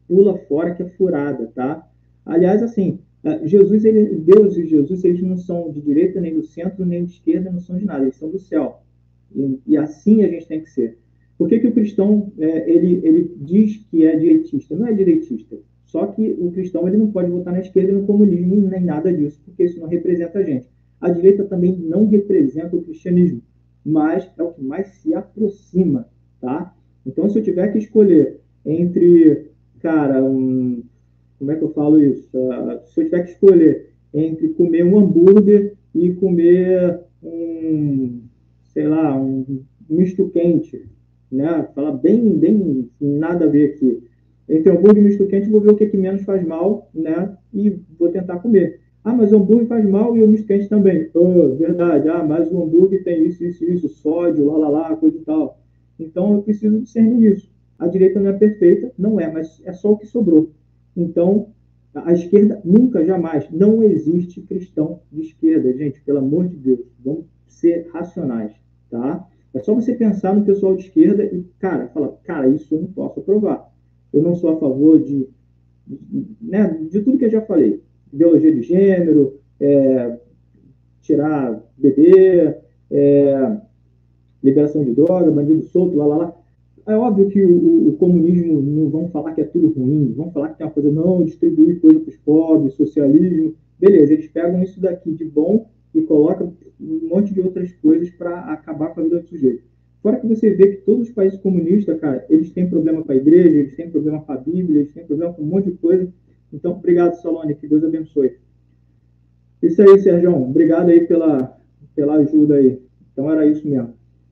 pula fora que é furada, tá? Aliás, assim, Jesus, ele, Deus e Jesus, eles não são de direita, nem do centro, nem de esquerda, não são de nada, eles são do céu. E, e assim a gente tem que ser. Por que, que o cristão, é, ele, ele diz que é direitista? Não é direitista. Só que o cristão, ele não pode votar na esquerda e no comunismo, nem nada disso, porque isso não representa a gente. A direita também não representa o cristianismo, mas é o que mais se aproxima, tá? Então, se eu tiver que escolher entre, cara, um, como é que eu falo isso? Uh, se eu tiver que escolher entre comer um hambúrguer e comer um, sei lá, um misto quente, né? Falar bem, bem nada a ver aqui. Entre hambúrguer e misto quente, vou ver o que, que menos faz mal, né? E vou tentar comer. Ah, mas o hambúrguer faz mal e o misto quente também. Oh, verdade. Ah, mas o hambúrguer tem isso, isso, isso, sódio, lá, lá, lá, coisa e tal. Então, eu preciso discernir isso. A direita não é perfeita? Não é, mas é só o que sobrou. Então, a esquerda nunca, jamais, não existe cristão de esquerda, gente, pelo amor de Deus. Vamos ser racionais, tá? É só você pensar no pessoal de esquerda e, cara, falar, cara, isso eu não posso aprovar. Eu não sou a favor de, de, né, de tudo que eu já falei. Ideologia de gênero, é, tirar bebê, é, liberação de droga, bandido solto, lá, lá, lá. É óbvio que o, o comunismo não vão falar que é tudo ruim, vão falar que tem uma coisa, não, distribuir coisa para os pobres, socialismo. Beleza, eles pegam isso daqui de bom e colocam um monte de outras coisas para acabar com a vida do sujeito. Fora que você vê que todos os países comunistas, cara, eles têm problema com a igreja, eles têm problema com a Bíblia, eles têm problema com um monte de coisa. Então, obrigado, Salone, que Deus abençoe. Isso aí, Sérgio, obrigado aí pela, pela ajuda aí. Então, era isso mesmo.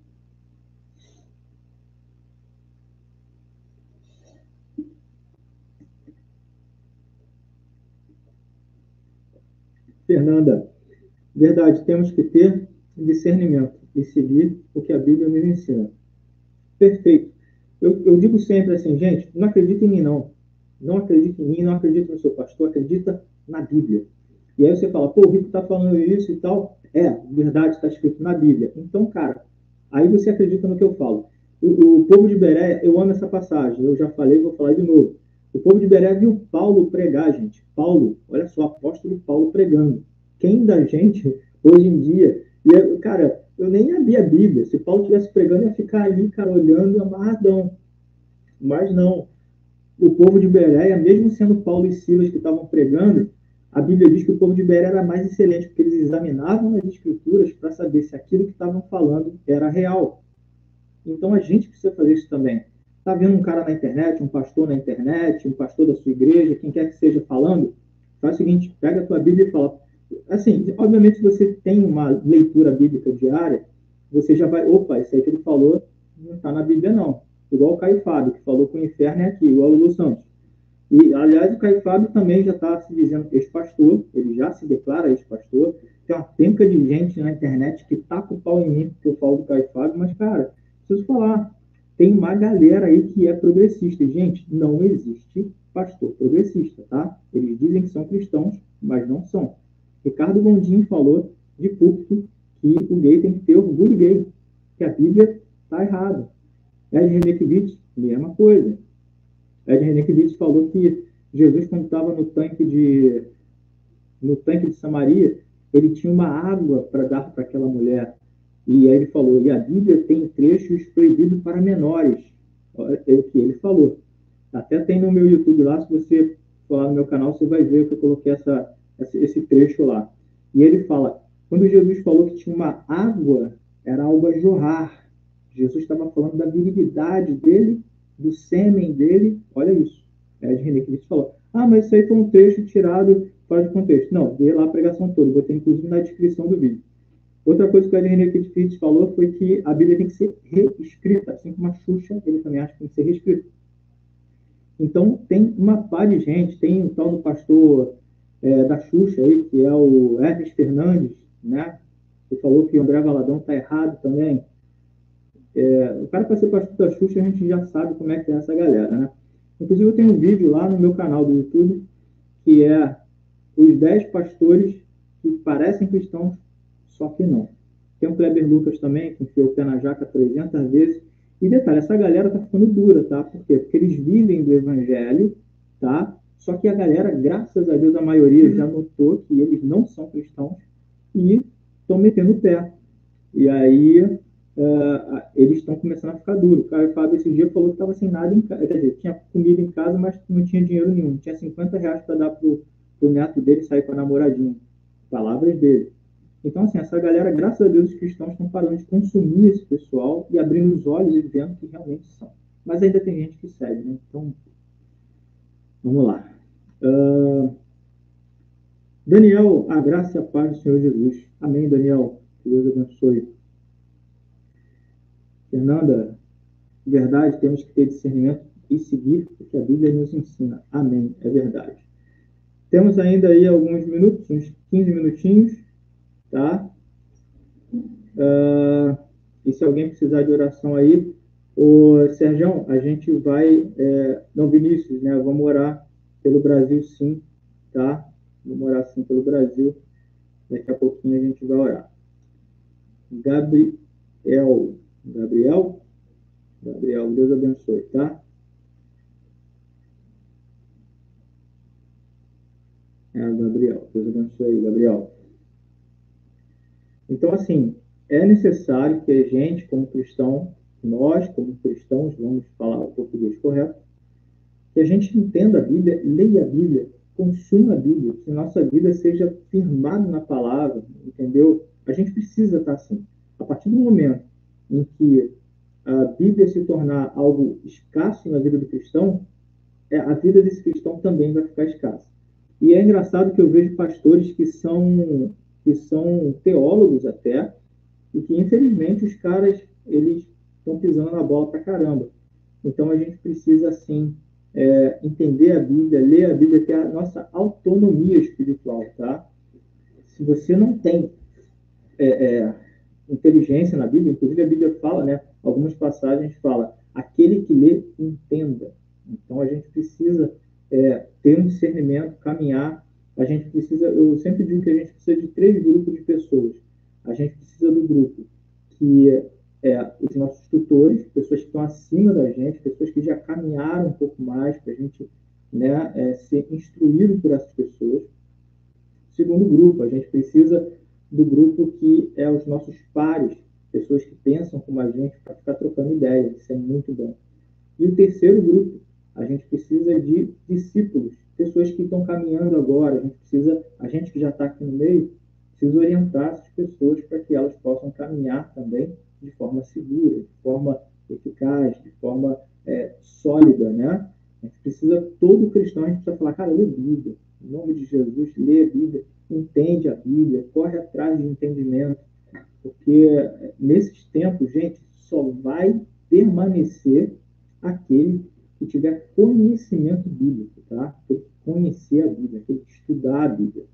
Fernanda, verdade, temos que ter discernimento e seguir o que a Bíblia nos ensina. Perfeito. Eu, eu digo sempre assim, gente, não acredita em mim, não. Não acredita em mim, não acredita no seu pastor, acredita na Bíblia. E aí você fala, pô, o Rico está falando isso e tal. É, verdade, está escrito na Bíblia. Então, cara, aí você acredita no que eu falo. O, o povo de Bereia, eu amo essa passagem, eu já falei, vou falar de novo. O povo de Bereia viu Paulo pregar, gente. Paulo, olha só, apóstolo Paulo pregando. Quem da gente, hoje em dia, e, cara, eu nem abri a Bíblia. Se Paulo estivesse pregando, ia ficar ali, cara, olhando amarradão. Mas não. O povo de Bereia, mesmo sendo Paulo e Silas que estavam pregando, a Bíblia diz que o povo de Bereia era mais excelente, porque eles examinavam as escrituras para saber se aquilo que estavam falando era real. Então a gente precisa fazer isso também. Está vendo um cara na internet, um pastor na internet, um pastor da sua igreja, quem quer que seja falando, faz o seguinte, pega a tua Bíblia e fala. Assim, obviamente, se você tem uma leitura bíblica diária, você já vai, opa, isso aí que ele falou não está na Bíblia, não. Igual o Caio Fábio, que falou que o inferno é aqui, igual o Lulu Santos. E, aliás, o Caio Fábio também já está se dizendo ex-pastor, ele já se declara ex-pastor. Tem uma penca de gente na internet que taca o pau em mim porque eu falo do Caio Fábio, mas, cara, preciso falar, tem uma galera aí que é progressista. Gente, não existe pastor progressista, tá? Eles dizem que são cristãos, mas não são. Ricardo Gondim falou de púlpito que o gay tem que ter orgulho gay, que a Bíblia está errada. Ed Renekiewicz, mesma coisa. Ed Renekiewicz falou que Jesus, quando estava no tanque de no tanque de Samaria, ele tinha uma água para dar para aquela mulher. E aí ele falou, e a Bíblia tem trechos proibidos para menores. É o que ele falou. Até tem no meu YouTube lá, se você for lá no meu canal, você vai ver que eu coloquei essa, esse trecho lá. E ele fala, quando Jesus falou que tinha uma água, era algo a jorrar. Jesus estava falando da virilidade dele, do sêmen dele. Olha isso. Ed Renekiewicz falou, ah, mas isso aí foi um trecho tirado fora de contexto. Não, vê lá a pregação toda, vou ter inclusive na descrição do vídeo. Outra coisa que o Ed Renekiewicz falou foi que a Bíblia tem que ser reescrita, assim como a Xuxa, ele também acha que tem que ser reescrita. Então, tem uma pá de gente, tem um tal do pastor é, da Xuxa aí, que é o Hermes Fernandes, né? Que falou que o André Valadão está errado também. É, o cara, para ser pastor da Xuxa, a gente já sabe como é que é essa galera, né? Inclusive, eu tenho um vídeo lá no meu canal do YouTube, que é os dez pastores que parecem cristãos, só que não. Tem o Kleber Lucas também, que enfiou o pé na jaca trezentas vezes. E detalhe, essa galera tá ficando dura, tá? Por quê? Porque eles vivem do evangelho, tá? Só que a galera, graças a Deus, a maioria já notou que eles não são cristãos e estão metendo o pé. E aí, uh, eles estão começando a ficar duros. O Caio Fábio esse dia falou que estava sem nada em casa. Quer dizer, tinha comida em casa, mas não tinha dinheiro nenhum. Tinha cinquenta reais para dar pro, pro neto dele sair com a namoradinha. Palavras dele. Então, assim, essa galera, graças a Deus, os cristãos estão parando de consumir esse pessoal e abrindo os olhos e vendo que realmente são. Mas ainda tem gente que segue, né? Então, vamos lá. Uh, Daniel, a graça e a paz do Senhor Jesus. Amém, Daniel. Que Deus abençoe. Fernanda, verdade, temos que ter discernimento e seguir o que a Bíblia nos ensina. Amém, é verdade. Temos ainda aí alguns minutos, uns quinze minutinhos, tá? Uh, e se alguém precisar de oração aí, o Sérgio, a gente vai, é, não, Vinícius, né? Vamos orar pelo Brasil, sim, tá? Vamos orar sim pelo Brasil. Daqui a pouquinho a gente vai orar. Gabriel, Gabriel, Gabriel, Deus abençoe, tá? É, Gabriel, Deus abençoe, Gabriel. Então, assim, é necessário que a gente, como cristão, nós, como cristãos, vamos falar o português correto, que a gente entenda a Bíblia, leia a Bíblia, consuma a Bíblia, que nossa vida seja firmada na palavra, entendeu? A gente precisa estar assim. A partir do momento em que a Bíblia se tornar algo escasso na vida do cristão, a vida desse cristão também vai ficar escassa. E é engraçado que eu vejo pastores que são, que são teólogos até, e que, infelizmente, os caras, eles estão pisando na bola pra caramba. Então, a gente precisa, assim, é, entender a Bíblia, ler a Bíblia, ter a nossa autonomia espiritual, tá? Se você não tem é, é, inteligência na Bíblia, inclusive a Bíblia fala, né? Algumas passagens fala, aquele que lê, entenda. Então, a gente precisa é, ter um discernimento, caminhar. A gente precisa, eu sempre digo que a gente precisa de três grupos de pessoas. A gente precisa do grupo que é os nossos tutores, pessoas que estão acima da gente, pessoas que já caminharam um pouco mais, para a gente, né, é, ser instruído por essas pessoas. Segundo grupo, a gente precisa do grupo que é os nossos pares, pessoas que pensam como a gente, para ficar trocando ideias, isso é muito bom. E o terceiro grupo, a gente precisa de discípulos, pessoas que estão caminhando agora, a gente precisa, a gente que já está aqui no meio, precisa orientar essas pessoas para que elas possam caminhar também de forma segura, de forma eficaz, de forma é, sólida, né? A gente precisa, todo cristão, a gente precisa falar, cara, lê a Bíblia, em nome de Jesus, lê a Bíblia, entende a Bíblia, corre atrás de entendimento, porque nesses tempos, gente, só vai permanecer aquele que tiver conhecimento bíblico, tá? Tem que conhecer a Bíblia, tem que estudar a Bíblia.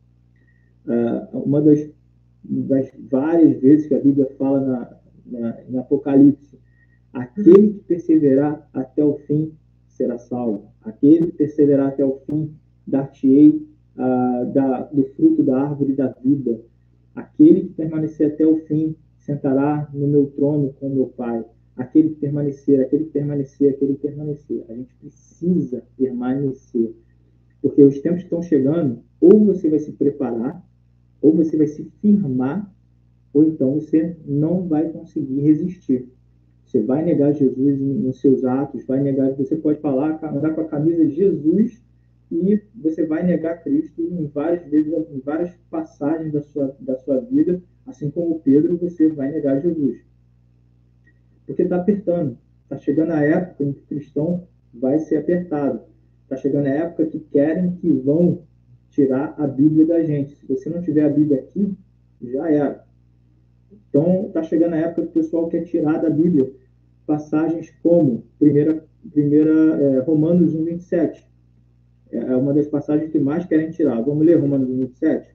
Uh, uma das, das várias vezes que a Bíblia fala na, na, em Apocalipse, aquele que perseverar até o fim será salvo. Aquele que perseverar até o fim, dar-te-ei uh, da, do fruto da árvore da vida. Aquele que permanecer até o fim sentará no meu trono com meu Pai. Aquele que permanecer, aquele que permanecer, aquele que permanecer. A gente precisa permanecer. Porque os tempos que estão chegando, ou você vai se preparar, ou você vai se firmar, ou então você não vai conseguir resistir. Você vai negar Jesus nos seus atos, vai negar, você pode falar, andar com a camisa de Jesus, e você vai negar Cristo em várias vezes, em várias passagens da sua, da sua vida, assim como Pedro, você vai negar Jesus. Porque está apertando. Está chegando a época em que o cristão vai ser apertado. Está chegando a época que querem que vão tirar a Bíblia da gente. Se você não tiver a Bíblia aqui, já era. Então, está chegando a época que o pessoal quer tirar da Bíblia passagens como primeira, primeira, é, Romanos um, vinte e sete. É uma das passagens que mais querem tirar. Vamos ler Romanos um, vinte e sete?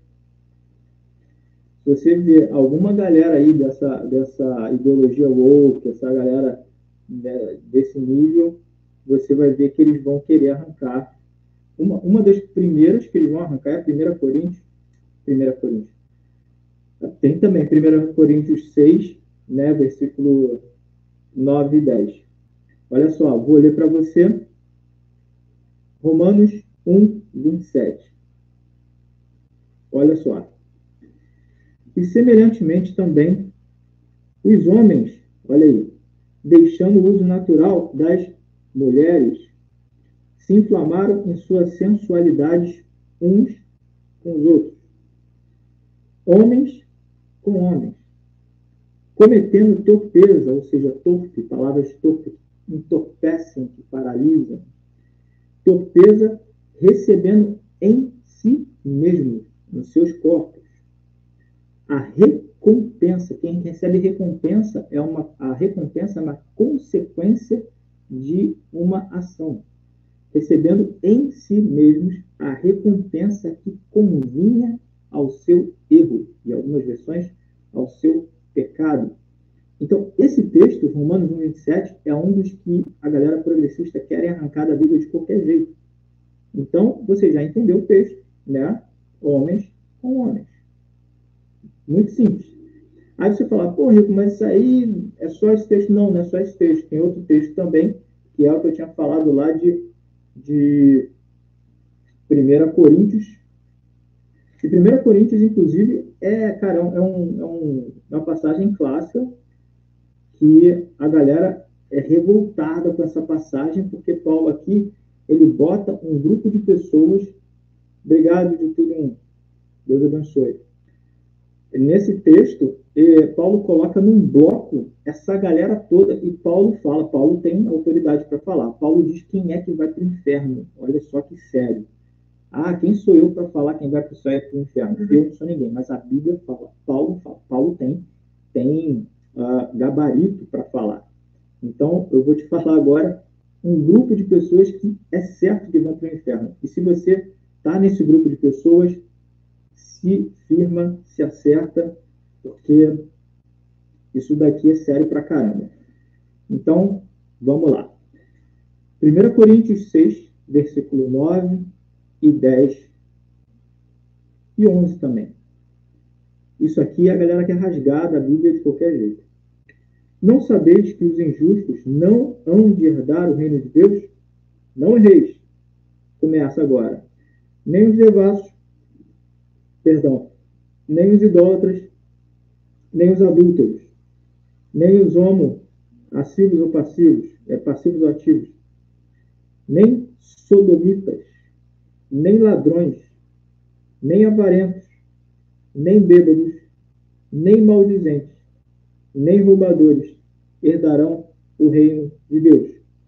Se você vê alguma galera aí dessa, dessa ideologia woke, essa galera, né, desse nível, você vai ver que eles vão querer arrancar. Uma, uma das primeiras que eles vão arrancar é a primeira Coríntios. primeira Coríntios. Tem também primeira Coríntios seis, né, versículo nove e dez. Olha só, vou ler para você. Romanos um, vinte e sete. Olha só. E semelhantemente também, os homens, olha aí, deixando o uso natural das mulheres, se inflamaram em suas sensualidades uns com os outros. Homens com homens, cometendo torpeza, ou seja, torpe, palavras torpes, entorpecem, que paralisam. Torpeza, recebendo em si mesmos, nos seus corpos, a recompensa. Quem recebe recompensa é uma, a recompensa é uma consequência de uma ação. Recebendo em si mesmos a recompensa que convinha ao seu erro, e algumas versões, ao seu pecado. Então, esse texto, Romanos um, vinte e sete, é um dos que a galera progressista quer arrancar da Bíblia de qualquer jeito. Então, você já entendeu o texto, né? Homens com homens. Muito simples. Aí você fala, pô, Rico, mas isso aí é só esse texto? Não, não é só esse texto. Tem outro texto também, que é o que eu tinha falado lá de, de primeira Coríntios. E primeira Coríntios, inclusive, é, cara, é, um, é, um, é uma passagem clássica que a galera é revoltada com essa passagem, porque Paulo aqui, ele bota um grupo de pessoas, obrigado de tudo um, Deus abençoe. Nesse texto, Paulo coloca num bloco essa galera toda, e Paulo fala, Paulo tem autoridade para falar, Paulo diz quem é que vai para o inferno, olha só que sério. Ah, quem sou eu para falar quem vai para o céu e para o inferno? Eu não sou ninguém, mas a Bíblia fala, Paulo fala, Paulo tem, tem uh, gabarito para falar. Então, eu vou te falar agora um grupo de pessoas que é certo que vão para o inferno. E se você está nesse grupo de pessoas, se firma, se acerta, porque isso daqui é sério pra caramba. Então, vamos lá. primeira Coríntios seis, versículo nove e dez e onze também. Isso aqui a galera quer rasgar da Bíblia de qualquer jeito. Não sabeis que os injustos não hão de herdar o reino de Deus? Não erreis. Começa agora. Nem os devassos, perdão, nem os idólatras, nem os adúlteros, nem os homo, assíduos ou passivos, é, passivos ou ativos, nem sodomitas, nem ladrões, nem avarentos, nem bêbados, nem maldizentes, nem roubadores herdarão o reino de Deus.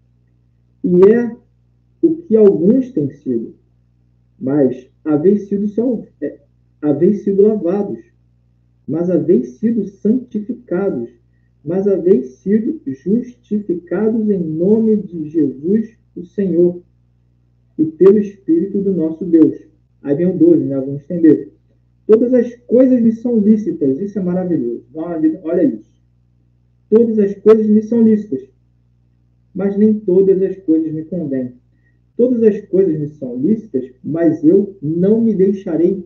E é o que alguns têm sido, mas haveis sido salvos, é, haveis sido lavados, mas haveis sido santificados, mas haveis sido justificados em nome de Jesus, o Senhor, e pelo Espírito do nosso Deus. Aí vem o doze, né? Vamos entender. Todas as coisas me são lícitas, isso é maravilhoso. Olha isso. Todas as coisas me são lícitas, mas nem todas as coisas me convêm. Todas as coisas me são lícitas, mas eu não me deixarei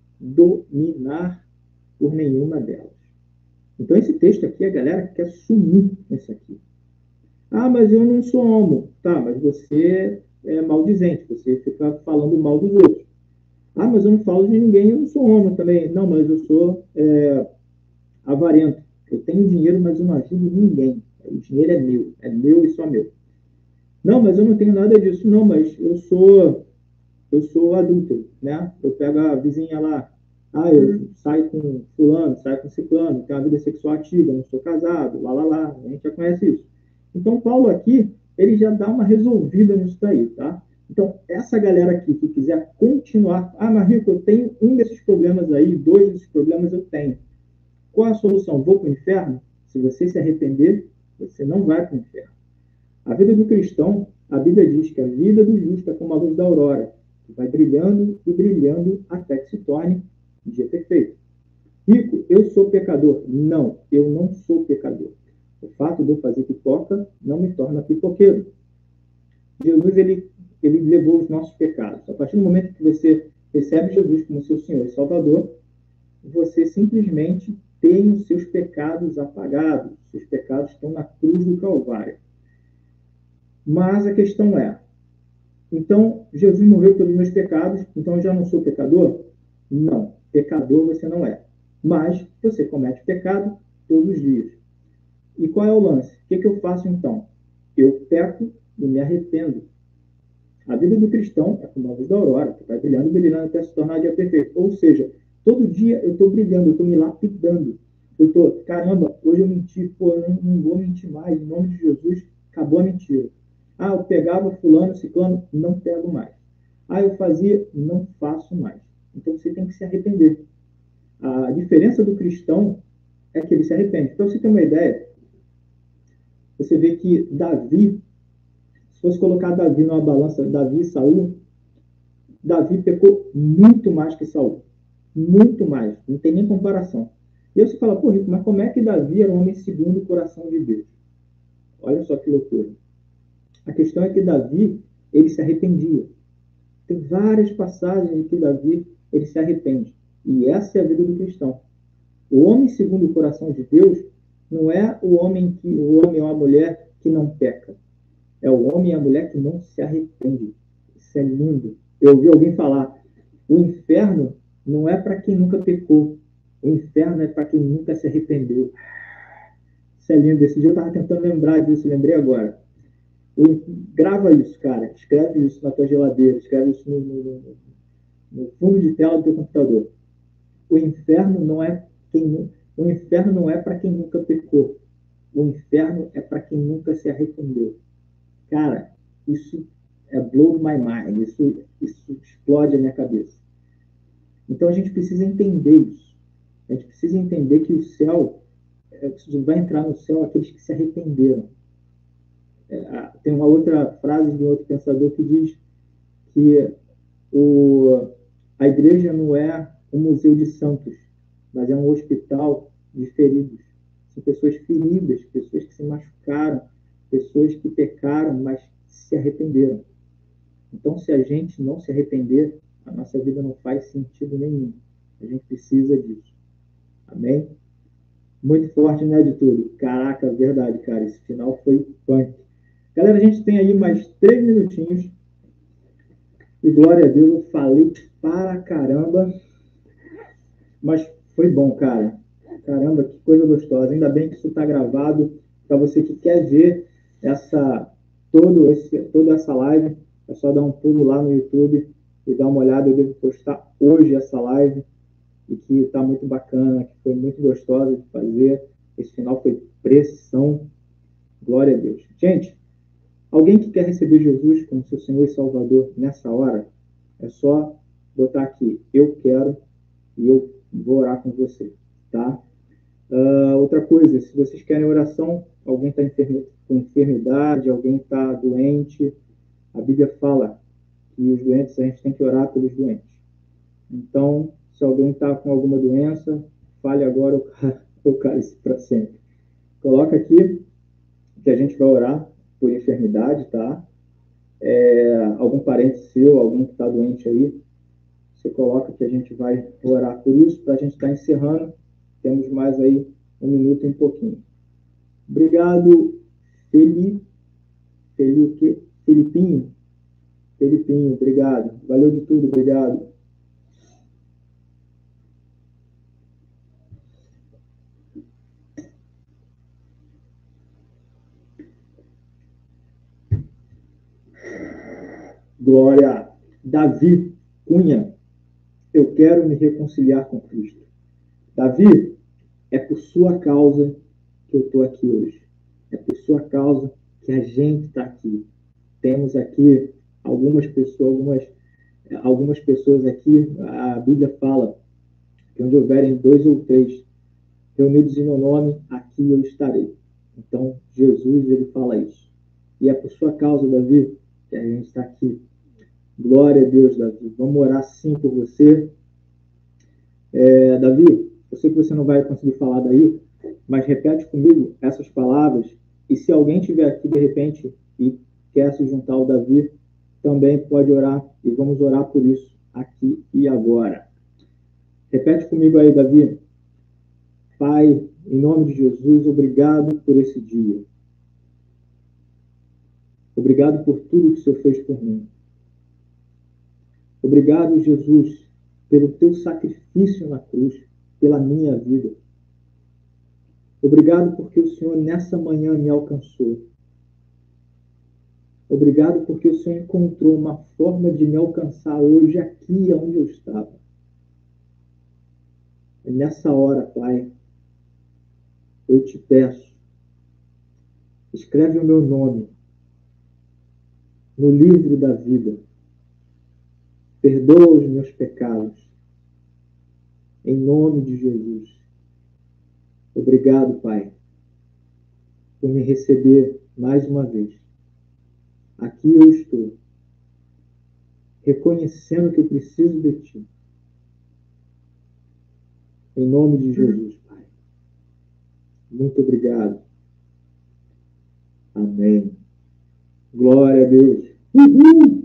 dominar por nenhuma delas. Então, esse texto aqui, a galera quer sumir isso aqui. Ah, mas eu não sou homo. Tá, mas você é maldizente, você fica falando mal dos outros. Ah, mas eu não falo de ninguém, eu não sou homo também. Não, mas eu sou é, avarento. Eu tenho dinheiro, mas eu não ajudo ninguém. O dinheiro é meu, é meu e só meu. Não, mas eu não tenho nada disso. Não, mas eu sou, eu sou adúltero, né? Eu pego a vizinha lá. Ah, eu saio com fulano, saio com ciclano, tenho uma vida sexual ativa, não sou casado, lá, lá, lá. A gente já conhece isso. Então, Paulo aqui, ele já dá uma resolvida nisso daí, tá? Então, essa galera aqui que quiser continuar... Ah, mas Rico, eu tenho um desses problemas aí, dois desses problemas eu tenho. Qual a solução? Vou para o inferno? Se você se arrepender, você não vai para o inferno. A vida do cristão, a Bíblia diz que a vida do justo é como a luz da aurora, que vai brilhando e brilhando até que se torne um dia perfeito. Rico, eu sou pecador. Não, eu não sou pecador. O fato de eu fazer pipoca não me torna pipoqueiro. Jesus, ele, ele levou os nossos pecados. A partir do momento que você recebe Jesus como seu Senhor e Salvador, você simplesmente tem os seus pecados apagados. Seus pecados estão na cruz do Calvário. Mas a questão é, Então, Jesus morreu pelos meus pecados, então eu já não sou pecador? Não, pecador você não é. Mas você comete pecado todos os dias. E qual é o lance? O que, que eu faço então? Eu peco e me arrependo. A vida do cristão é como a luz da aurora, que vai brilhando, brilhando até se tornar dia perfeito. Ou seja, todo dia eu estou brilhando, eu estou me lapidando. Eu estou, caramba, hoje eu menti, pô, eu não, não vou mentir mais, em nome de Jesus, acabou a mentira. Ah, eu pegava fulano, ciclano, não pego mais. Ah, eu fazia, não faço mais. Então você tem que se arrepender. A diferença do cristão é que ele se arrepende. Então, você tem uma ideia, você vê que Davi, se fosse colocar Davi numa balança, Davi e Saul, Davi pecou muito mais que Saul. Muito mais. Não tem nem comparação. E aí você fala, pô, Rico, mas como é que Davi era um homem segundo o coração de Deus? Olha só que loucura. A questão é que Davi, ele se arrependia. Tem várias passagens em que Davi, ele se arrepende. E essa é a vida do cristão. O homem segundo o coração de Deus não é o homem que o homem ou a mulher que não peca. É o homem e a mulher que não se arrepende. Isso é lindo. Eu ouvi alguém falar, o inferno não é para quem nunca pecou. O inferno é para quem nunca se arrependeu. Isso é lindo. Esse dia eu estava tentando lembrar disso, lembrei agora. O, grava isso, cara. Escreve isso na tua geladeira. Escreve isso no, no, no fundo de tela do teu computador. O inferno não é quem, o inferno não é para quem nunca pecou. O inferno é para quem nunca se arrependeu. Cara, isso é blow my mind. Isso, isso explode a minha cabeça. Então a gente precisa entender isso. A gente precisa entender que o céu, é, vai entrar no céu aqueles que se arrependeram. É, tem uma outra frase de um outro pensador que diz que o, a igreja não é um museu de santos, mas é um hospital de feridos. São pessoas feridas, pessoas que se machucaram, pessoas que pecaram, mas se arrependeram. Então, se a gente não se arrepender, a nossa vida não faz sentido nenhum. A gente precisa disso. Amém? Muito forte, né, de tudo? Caraca, verdade, cara. Esse final foi punk. Galera, a gente tem aí mais três minutinhos. E glória a Deus, eu falei para caramba. Mas foi bom, cara. Caramba, que coisa gostosa. Ainda bem que isso está gravado. Para você que quer ver essa, todo esse, toda essa live, é só dar um pulo lá no YouTube e dar uma olhada. Eu devo postar hoje essa live. E que está muito bacana, que foi muito gostosa de fazer. Esse final foi pressão. Glória a Deus. Gente, alguém que quer receber Jesus como seu Senhor e Salvador nessa hora, é só botar aqui, eu quero, e eu vou orar com você, tá? Uh, outra coisa, se vocês querem oração, alguém está enferme, com enfermidade, alguém está doente, a Bíblia fala que os doentes, a gente tem que orar pelos doentes. Então, se alguém está com alguma doença, fale agora o cálice para sempre. Coloca aqui que a gente vai orar por enfermidade, tá? É, algum parente seu, alguém que está doente aí, você coloca que a gente vai orar por isso, para a gente estar tá encerrando. Temos mais aí um minuto e um pouquinho. Obrigado, Felipe. Felipe, Felipinho. Felipinho, obrigado. Valeu de tudo, obrigado. Glória. Davi Cunha, eu quero me reconciliar com Cristo. Davi, é por sua causa que eu estou aqui hoje. É por sua causa que a gente está aqui. Temos aqui algumas pessoas, algumas, algumas pessoas aqui, a Bíblia fala que onde houverem dois ou três reunidos em meu nome, aqui eu estarei. Então, Jesus, ele fala isso. E é por sua causa, Davi, que a gente está aqui. Glória a Deus, Davi. Vamos orar sim por você. É, Davi, eu sei que você não vai conseguir falar daí, mas repete comigo essas palavras. E se alguém estiver aqui, de repente, e quer se juntar ao Davi, também pode orar. E vamos orar por isso aqui e agora. Repete comigo aí, Davi. Pai, em nome de Jesus, obrigado por esse dia. Obrigado por tudo que o Senhor fez por mim. Obrigado, Jesus, pelo teu sacrifício na cruz, pela minha vida. Obrigado porque o Senhor nessa manhã me alcançou. Obrigado porque o Senhor encontrou uma forma de me alcançar hoje aqui onde eu estava. E nessa hora, Pai, eu te peço, escreve o meu nome no livro da vida. Perdoa os meus pecados. Em nome de Jesus. Obrigado, Pai, por me receber mais uma vez. Aqui eu estou, reconhecendo que eu preciso de Ti. Em nome de Jesus, Pai. Muito obrigado. Amém. Glória a Deus. Uhul!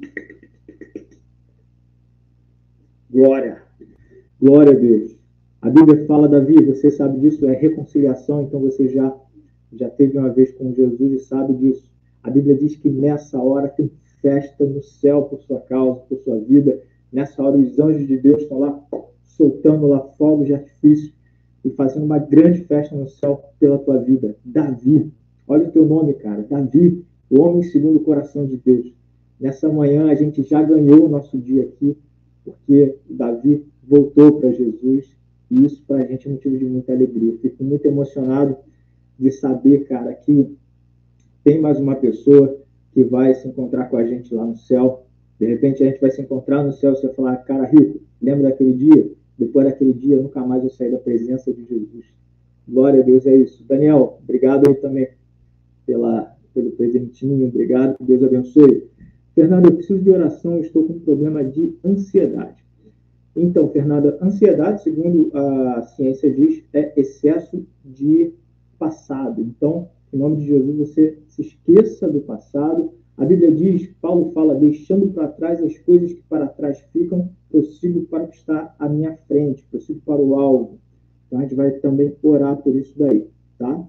Glória. Glória a Deus. A Bíblia fala, Davi, você sabe disso, é reconciliação, então você já, já teve uma vez com Jesus e sabe disso. A Bíblia diz que nessa hora tem festa no céu por sua causa, por sua vida. Nessa hora os anjos de Deus estão lá soltando lá fogos de artifício e fazendo uma grande festa no céu pela tua vida. Davi, olha o teu nome, cara. Davi, o homem segundo o coração de Deus. Nessa manhã a gente já ganhou o nosso dia aqui, porque Davi voltou para Jesus e isso para a gente é motivo de muita alegria. Fico muito emocionado de saber, cara, que tem mais uma pessoa que vai se encontrar com a gente lá no céu. De repente a gente vai se encontrar no céu e você vai falar, cara, Rico, lembra daquele dia? Depois daquele dia, nunca mais eu saí da presença de Jesus. Glória a Deus, é isso. Daniel, obrigado aí também pela, pelo presentinho, obrigado, que Deus abençoe. Fernanda, eu preciso de oração, eu estou com um problema de ansiedade. Então, Fernanda, ansiedade, segundo a ciência diz, é excesso de passado. Então, em nome de Jesus, você se esqueça do passado. A Bíblia diz, Paulo fala, deixando para trás as coisas que para trás ficam, prossigo para o que está à minha frente, prossigo para o alvo. Então, a gente vai também orar por isso daí, tá?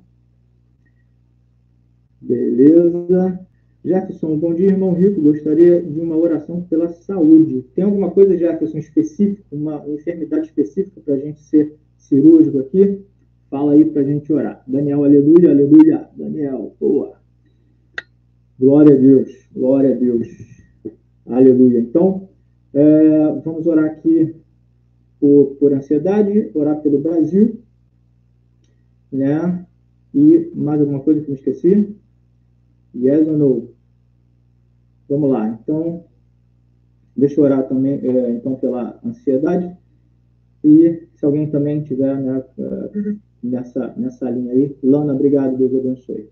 Beleza. Jefferson, bom dia, irmão Rico. Gostaria de uma oração pela saúde. Tem alguma coisa, Jefferson, específica, uma enfermidade específica para a gente ser cirúrgico aqui? Fala aí para a gente orar. Daniel, aleluia, aleluia. Daniel, boa. Glória a Deus, glória a Deus. Aleluia. Então, é, vamos orar aqui por, por ansiedade, orar pelo Brasil, né? E mais alguma coisa que eu me esqueci? Yes ou no? Vamos lá, então, deixa eu orar também, é, então, pela ansiedade, e se alguém também tiver, né, nessa, nessa linha aí, Lana, obrigado, Deus abençoe.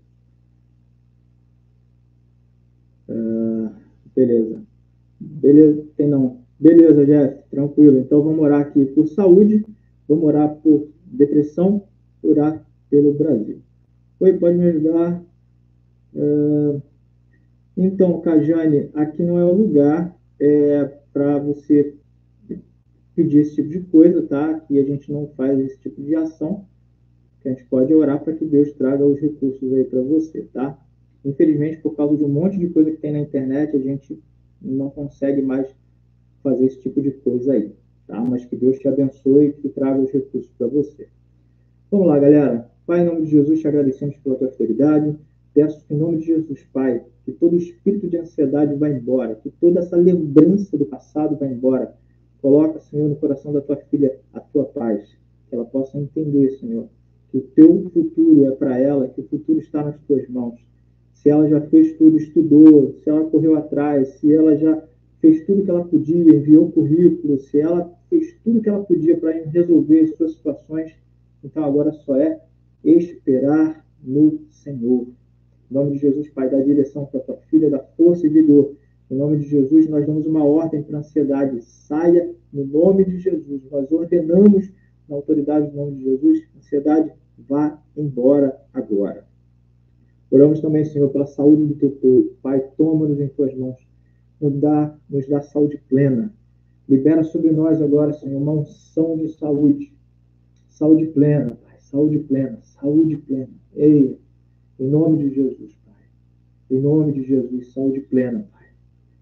Uh, beleza, beleza, tem não, beleza, Jeff, tranquilo, então vamos orar aqui por saúde, vamos orar por depressão, orar pelo Brasil. Oi, pode me ajudar? Uh, Então, Cajane, aqui não é o lugar é, para você pedir esse tipo de coisa, tá? Aqui a gente não faz esse tipo de ação, que a gente pode orar para que Deus traga os recursos aí para você, tá? Infelizmente, por causa de um monte de coisa que tem na internet, a gente não consegue mais fazer esse tipo de coisa aí, tá? Mas que Deus te abençoe e que traga os recursos para você. Vamos lá, galera. Pai, em nome de Jesus, te agradecemos pela tua fidelidade. Peço em nome de Jesus, Pai, que todo espírito de ansiedade vá embora, que toda essa lembrança do passado vá embora. Coloca, Senhor, no coração da tua filha a tua paz, que ela possa entender, Senhor, que o teu futuro é para ela, que o futuro está nas tuas mãos. Se ela já fez tudo, estudou, se ela correu atrás, se ela já fez tudo que ela podia, enviou currículo, se ela fez tudo que ela podia para resolver as suas situações, então agora só é esperar no Senhor. Em nome de Jesus, Pai, dá direção para a tua filha, dá força e vigor. Em nome de Jesus, nós damos uma ordem para a ansiedade. Saia no nome de Jesus. Nós ordenamos na autoridade do nome de Jesus, a ansiedade vá embora agora. Oramos também, Senhor, pela saúde do teu povo. Pai, toma-nos em tuas mãos. Nos dá, nos dá saúde plena. Libera sobre nós agora, Senhor, uma unção de saúde. Saúde plena, Pai. Saúde plena. Saúde plena. Ei, em nome de Jesus, Pai. Em nome de Jesus, saúde plena, Pai.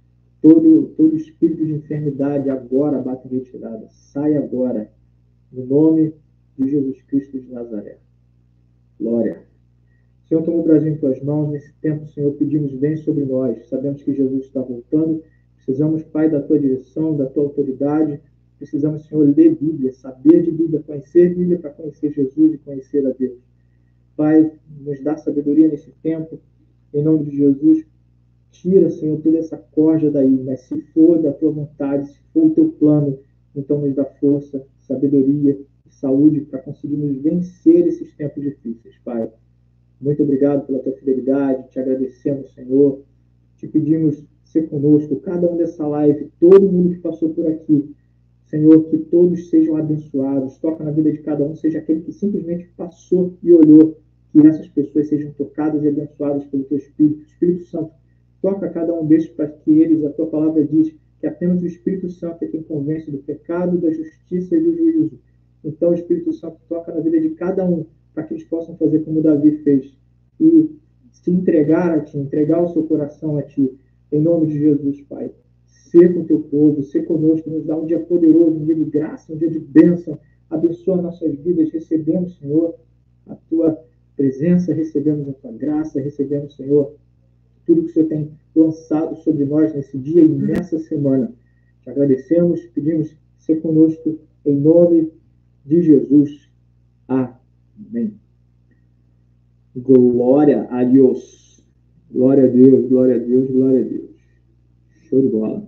Todo, todo espírito de enfermidade agora bate em retirada. Sai agora, no nome de Jesus Cristo de Nazaré. Glória. Senhor, toma o Brasil em tuas mãos. Nesse tempo, Senhor, pedimos bem sobre nós. Sabemos que Jesus está voltando. Precisamos, Pai, da tua direção, da tua autoridade. Precisamos, Senhor, ler Bíblia, saber de Bíblia, conhecer Bíblia para conhecer Jesus e conhecer a Deus. Pai, nos dá sabedoria nesse tempo. Em nome de Jesus, tira, Senhor, toda essa corja daí. Mas se for da tua vontade, se for o teu plano, então nos dá força, sabedoria e saúde para conseguirmos vencer esses tempos difíceis, Pai. Muito obrigado pela tua fidelidade, te agradecemos, Senhor. Te pedimos ser conosco, cada um dessa live, todo mundo que passou por aqui. Senhor, que todos sejam abençoados. Toca na vida de cada um, seja aquele que simplesmente passou e olhou. Que essas pessoas sejam tocadas e abençoadas pelo teu Espírito. Espírito Santo, toca cada um destes para que eles, a tua palavra diz, que apenas o Espírito Santo é quem convence do pecado, da justiça e do juízo. Então, o Espírito Santo toca na vida de cada um, para que eles possam fazer como Davi fez, e se entregar a Ti, entregar o seu coração a Ti, em nome de Jesus, Pai. Ser com o Teu povo, ser conosco, nos dá um dia poderoso, um dia de graça, um dia de bênção, abençoa nossas vidas, recebemos, Senhor, a Tua presença, recebemos a Tua graça, recebemos, Senhor, tudo que o Senhor tem lançado sobre nós nesse dia e nessa semana. Te agradecemos, pedimos ser conosco, em nome de Jesus. Amém. Glória a Deus. Glória a Deus, glória a Deus, glória a Deus. Show de bola.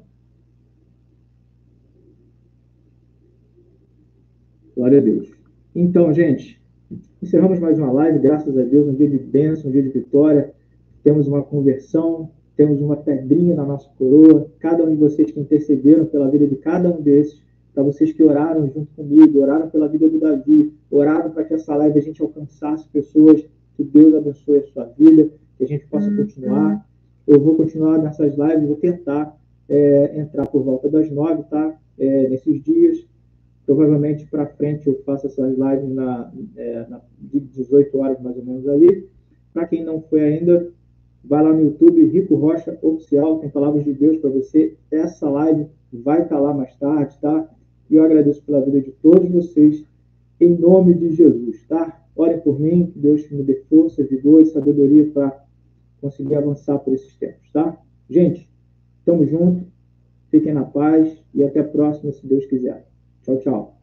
Glória a Deus. Então, gente, encerramos mais uma live, graças a Deus, um dia de bênção, um dia de vitória. Temos uma conversão, temos uma pedrinha na nossa coroa. Cada um de vocês que intercederam pela vida de cada um desses, para vocês que oraram junto comigo, oraram pela vida do Davi, oraram para que essa live a gente alcançasse pessoas, que Deus abençoe a sua vida, que a gente possa continuar. Eu vou continuar nessas lives, vou tentar é, entrar por volta das nove, tá? É, nesses dias. Provavelmente para frente eu faço essas lives na, é, na, de dezoito horas mais ou menos ali. Para quem não foi ainda, vai lá no YouTube, Rico Rocha Oficial, tem palavras de Deus para você. Essa live vai estar lá mais tarde, tá? E eu agradeço pela vida de todos vocês, em nome de Jesus, tá? Orem por mim, que Deus me dê força, vigor e sabedoria para conseguir avançar por esses tempos, tá? Gente, tamo junto, fiquem na paz e até a próxima, se Deus quiser. Tchau, tchau.